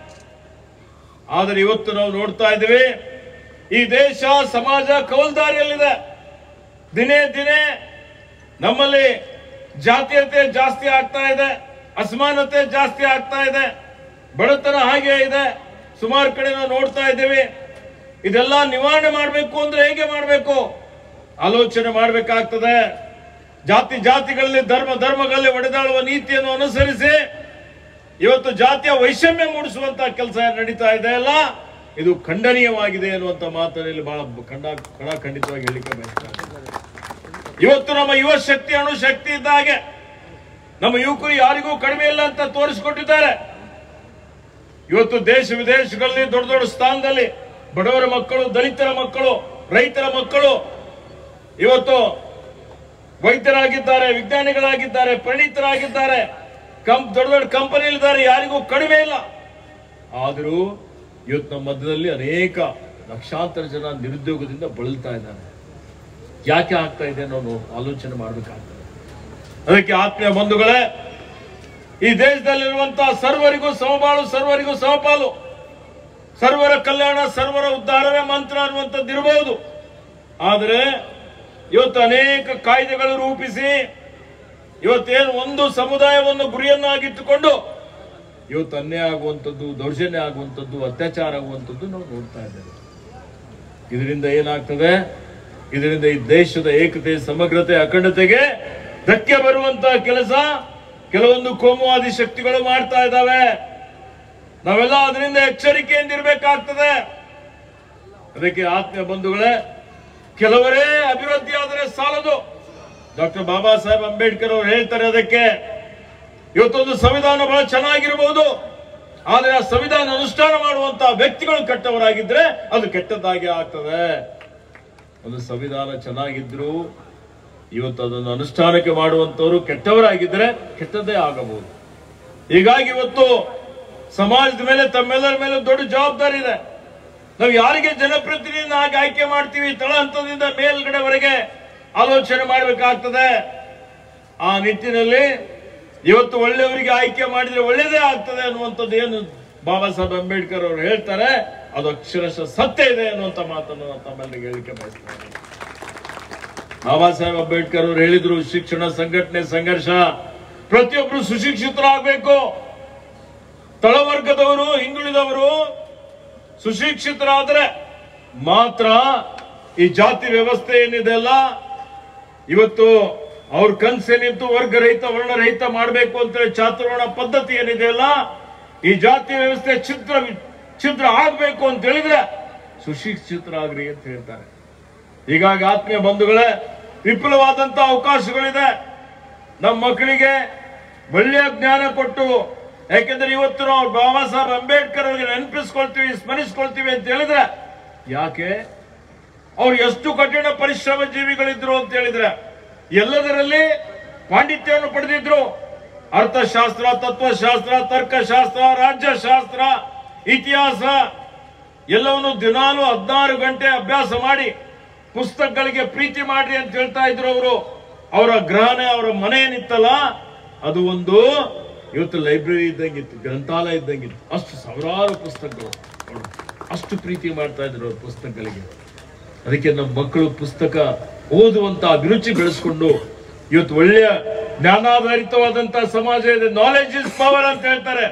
ಆದರೆ ಇವತ್ತು ನಾವು ನೋಡ್ತಾ ಇದ್ದೀವಿ, ಈ ದೇಶ ಸಮಾಜ ಕವಲ್ದಾರಿಯಲ್ಲಿದೆ. ದಿನೇ ದಿನೇ ನಮ್ಮಲ್ಲಿ ಜಾತೀಯತೆ ಜಾಸ್ತಿ ಆಗ್ತಾ ಇದೆ, ಅಸಮಾನತೆ ಜಾಸ್ತಿ ಆಗ್ತಾ ಇದೆ, ಬಡತನ ಹಾಗೆ ಇದೆ. ಸುಮಾರು ಕಡೆ ನಾವು ನೋಡ್ತಾ ಇದ್ದೀವಿ. ಇದೆಲ್ಲ ನಿವಾರಣೆ ಮಾಡಬೇಕು ಅಂದ್ರೆ ಹೇಗೆ ಮಾಡಬೇಕು ಆಲೋಚನೆ ಮಾಡಬೇಕಾಗ್ತದೆ. ಜಾತಿಗಳಲ್ಲಿ ಧರ್ಮಗಳಲ್ಲಿ ಒಡೆದಾಳುವ ನೀತಿಯನ್ನು ಅನುಸರಿಸಿ ಇವತ್ತು ಜಾತಿಯ ವೈಷಮ್ಯ ಮೂಡಿಸುವಂತಹ ಕೆಲಸ ನಡೀತಾ ಇದೆ ಅಲ್ಲ, ಇದು ಖಂಡನೀಯವಾಗಿದೆ ಅನ್ನುವಂತ ಮಾತಲ್ಲಿ ಬಹಳ ಖಂಡಿತವಾಗಿ ಹೇಳಿಕೆ ಬಯಸ್ತಾರೆ. ಇವತ್ತು ನಮ್ಮ ಯುವ ಶಕ್ತಿ ಅಣುಶಕ್ತಿ ಇದ್ದ ಹಾಗೆ ನಮ್ಮ ಯುವಕರು ಯಾರಿಗೂ ಕಡಿಮೆ ಇಲ್ಲ ಅಂತ ತೋರಿಸಿಕೊಟ್ಟಿದ್ದಾರೆ. ಇವತ್ತು ದೇಶ ವಿದೇಶಗಳಲ್ಲಿ ದೊಡ್ಡ ದೊಡ್ಡ ಸ್ಥಾನದಲ್ಲಿ ಬಡವರ ಮಕ್ಕಳು, ದಲಿತರ ಮಕ್ಕಳು, ರೈತರ ಮಕ್ಕಳು ಇವತ್ತು ವೈದ್ಯರಾಗಿದ್ದಾರೆ, ವಿಜ್ಞಾನಿಗಳಾಗಿದ್ದಾರೆ, ಪರಿಣಿತರಾಗಿದ್ದಾರೆ, ದೊಡ್ಡ ದೊಡ್ಡ ಕಂಪನಿಗಳಿದ್ದಾರೆ, ಯಾರಿಗೂ ಕಡಿಮೆ ಇಲ್ಲ. ಆದರೂ ಇವತ್ತು ನಮ್ಮ ಮಧ್ಯದಲ್ಲಿ ಅನೇಕ ಲಕ್ಷಾಂತರ ಜನ ನಿರುದ್ಯೋಗದಿಂದ ಬಳಲ್ತಾ ಇದ್ದಾರೆ. ಯಾಕೆ ಆಗ್ತಾ ಇದೆ ಅನ್ನೋ ಆಲೋಚನೆ ಮಾಡಬೇಕಾಗ್ತದೆ. ಅದಕ್ಕೆ ಆತ್ಮೀಯ ಬಂಧುಗಳೇ, ಈ ದೇಶದಲ್ಲಿರುವಂತಹ ಸರ್ವರಿಗೂ ಸಮಬಾಳು, ಸರ್ವರಿಗೂ ಸಮಪಾಲು, ಸರ್ವರ ಕಲ್ಯಾಣ, ಸರ್ವರ ಉದ್ಧಾರವೇ ಮಂತ್ರ ಅನ್ನುವಂಥದ್ದು ಇರಬಹುದು. ಆದರೆ ಇವತ್ತು ಅನೇಕ ಕಾಯ್ದೆಗಳು ರೂಪಿಸಿ ಇವತ್ತೇನು ಒಂದು ಸಮುದಾಯವನ್ನು ಗುರಿಯನ್ನಾಗಿಟ್ಟುಕೊಂಡು ಇವತ್ತು ಅನ್ಯಾಯ ಆಗುವಂಥದ್ದು, ದೌರ್ಜನ್ಯ ಆಗುವಂಥದ್ದು, ಅತ್ಯಾಚಾರ ಆಗುವಂಥದ್ದು ನಾವು ನೋಡ್ತಾ ಇದ್ದೇವೆ. ಇದರಿಂದ ಏನಾಗ್ತದೆ? ಇದರಿಂದ ಈ ದೇಶದ ಏಕತೆ, ಸಮಗ್ರತೆ, ಅಖಂಡತೆಗೆ ಧಕ್ಕೆ ಬರುವಂತಹ ಕೆಲಸ ಕೆಲವೊಂದು ಕೋಮುವಾದಿ ಶಕ್ತಿಗಳು ಮಾಡ್ತಾ ಇದ್ದಾವೆ. ನಾವೆಲ್ಲ ಅದರಿಂದ ಎಚ್ಚರಿಕೆಯಿಂದ ಇರಬೇಕಾಗ್ತದೆ. ಅದಕ್ಕೆ ಆತ್ಮೀಯ ಬಂಧುಗಳೇ, ಕೆಲವರೇ ಅಭಿವೃದ್ಧಿ ಆದರೆ ಸಾಲದು. ಡಾಕ್ಟರ್ ಬಾಬಾ ಸಾಹೇಬ್ ಅಂಬೇಡ್ಕರ್ ಅವರು ಹೇಳ್ತಾರೆ, ಅದಕ್ಕೆ ಇವತ್ತೊಂದು ಸಂವಿಧಾನ ಬಹಳ ಚೆನ್ನಾಗಿರಬಹುದು, ಆದರೆ ಆ ಸಂವಿಧಾನ ಅನುಷ್ಠಾನ ಮಾಡುವಂತಹ ವ್ಯಕ್ತಿಗಳು ಕೆಟ್ಟವರಾಗಿದ್ರೆ ಅದು ಕೆಟ್ಟದ್ದಾಗಿ ಆಗ್ತದೆ. ಒಂದು ಸಂವಿಧಾನ ಚೆನ್ನಾಗಿದ್ರು ಇವತ್ತು ಅದನ್ನು ಅನುಷ್ಠಾನಕ್ಕೆ ಮಾಡುವಂತವರು ಕೆಟ್ಟವರಾಗಿದ್ರೆ ಕೆಟ್ಟದ್ದೇ ಆಗಬಹುದು. ಹೀಗಾಗಿ ಇವತ್ತು ಸಮಾಜದ ಮೇಲೆ, ತಮ್ಮೆಲ್ಲರ ಮೇಲೆ ದೊಡ್ಡ ಜವಾಬ್ದಾರಿ ಇದೆ. ನಾವು ಯಾರಿಗೆ ಜನಪ್ರತಿನಿಧಿನ ಆಗಿ ಆಯ್ಕೆ ಮಾಡ್ತೀವಿ, ತಳ ಹಂತದಿಂದ ಮೇಲ್ಗಡೆವರೆಗೆ ಆಲೋಚನೆ ಮಾಡಬೇಕಾಗ್ತದೆ. ಆ ನಿಟ್ಟಿನಲ್ಲಿ ಇವತ್ತು ಒಳ್ಳೆಯವರಿಗೆ ಆಯ್ಕೆ ಮಾಡಿದ್ರೆ ಒಳ್ಳೇದೇ ಆಗ್ತದೆ ಅನ್ನುವಂಥದ್ದು ಏನು ಬಾಬಾ ಸಾಹೇಬ್ ಅಂಬೇಡ್ಕರ್ ಅವರು ಹೇಳ್ತಾರೆ, ಅದು ಅಕ್ಷರಶಃ ಸತ್ಯ ಇದೆ ಅನ್ನುವಂಥ ಮಾತನ್ನು ತಮ್ಮಲ್ಲಿಗೆ ಹೇಳಿಕೆ ಬಯಸ್ತಾರೆ. ಬಾಬಾ ಸಾಹೇಬ್ ಅಂಬೇಡ್ಕರ್ ಅವರು ಹೇಳಿದ್ರು, ಶಿಕ್ಷಣ, ಸಂಘಟನೆ, ಸಂಘರ್ಷ, ಪ್ರತಿಯೊಬ್ಬರು ಸುಶಿಕ್ಷಿತರಾಗಬೇಕು. ತಳವರ್ಗದವರು, ಹಿಂದುಳಿದವರು ಸುಶಿಕ್ಷಿತರಾದ್ರೆ ಮಾತ್ರ ಈ ಜಾತಿ ವ್ಯವಸ್ಥೆ ಏನಿದೆ ಅಲ್ಲ, ಇವತ್ತು ಅವ್ರ ಕನ್ಸೇನಿತ್ತು ವರ್ಗರಹಿತ, ವರ್ಣರಹಿತ ಮಾಡಬೇಕು ಅಂತೇಳಿ ಚಾತುರ್ವರ್ಣ ಪದ್ಧತಿ ಏನಿದೆ ಅಲ್ಲ, ಈ ಜಾತಿ ವ್ಯವಸ್ಥೆ ಛಿದ್ರ ಆಗ್ಬೇಕು ಅಂತ ಹೇಳಿದ್ರೆ ಸುಶಿಕ್ಷಿತರಾಗ್ರಿ ಅಂತ ಹೇಳ್ತಾರೆ. ಹೀಗಾಗಿ ಆತ್ಮೀಯ ಬಂಧುಗಳೇ, ವಿಪುಲವಾದಂತ ಅವಕಾಶಗಳಿದೆ. ನಮ್ಮ ಮಕ್ಕಳಿಗೆ ಒಳ್ಳೆಯ ಜ್ಞಾನ ಕೊಟ್ಟು, ಯಾಕೆಂದ್ರೆ ಇವತ್ತು ನಾವು ಬಾಬಾ ಸಾಹೇಬ್ ಅಂಬೇಡ್ಕರ್ ಅವರಿಗೆ ನೆನಪಿಸ್ಕೊಳ್ತೀವಿ, ಸ್ಮರಿಸ್ಕೊಳ್ತೀವಿ ಅಂತ ಹೇಳಿದ್ರೆ, ಯಾಕೆ ಅವ್ರು ಎಷ್ಟು ಕಠಿಣ ಪರಿಶ್ರಮ ಜೀವಿಗಳಿದ್ರು ಅಂತ ಹೇಳಿದ್ರೆ, ಎಲ್ಲದರಲ್ಲಿ ಪಾಂಡಿತ್ಯವನ್ನು ಪಡೆದಿದ್ರು. ಅರ್ಥಶಾಸ್ತ್ರ, ತತ್ವಶಾಸ್ತ್ರ, ತರ್ಕಶಾಸ್ತ್ರ, ರಾಜ್ಯಶಾಸ್ತ್ರ, ಇತಿಹಾಸ ಎಲ್ಲವನ್ನು ದಿನಾಲು 16 ಗಂಟೆ ಅಭ್ಯಾಸ ಮಾಡಿ ಪುಸ್ತಕಗಳಿಗೆ ಪ್ರೀತಿ ಮಾಡ್ರಿ ಅಂತ ಹೇಳ್ತಾ ಇದ್ರು ಅವರು. ಅವರ ಗ್ರಹಣ, ಅವರ ಮನೆ ಏನಿತ್ತಲ್ಲ, ಅದು ಒಂದು ಇವತ್ತು ಲೈಬ್ರರಿ ಇದ್ದಂಗಿತ್ತು, ಗ್ರಂಥಾಲಯ ಇದ್ದಂಗಿತ್ತು. ಅಷ್ಟು ಸಾವಿರಾರು ಪುಸ್ತಕಗಳು, ಅಷ್ಟು ಪ್ರೀತಿ ಮಾಡ್ತಾ ಇದ್ರು ಅವ್ರ ಪುಸ್ತಕಗಳಿಗೆ. ಅದಕ್ಕೆ ನಮ್ಮ ಮಕ್ಕಳು ಪುಸ್ತಕ ಓದುವಂತ ಅಭಿರುಚಿ ಬೆಳೆಸ್ಕೊಂಡು ಇವತ್ತು ಒಳ್ಳೆಯ ಜ್ಞಾನಾಧಾರಿತವಾದಂತಹ ಸಮಾಜ ಇದೆ. ನಾಲೆಜ್ ಇಸ್ ಪವರ್ ಅಂತ ಹೇಳ್ತಾರೆ.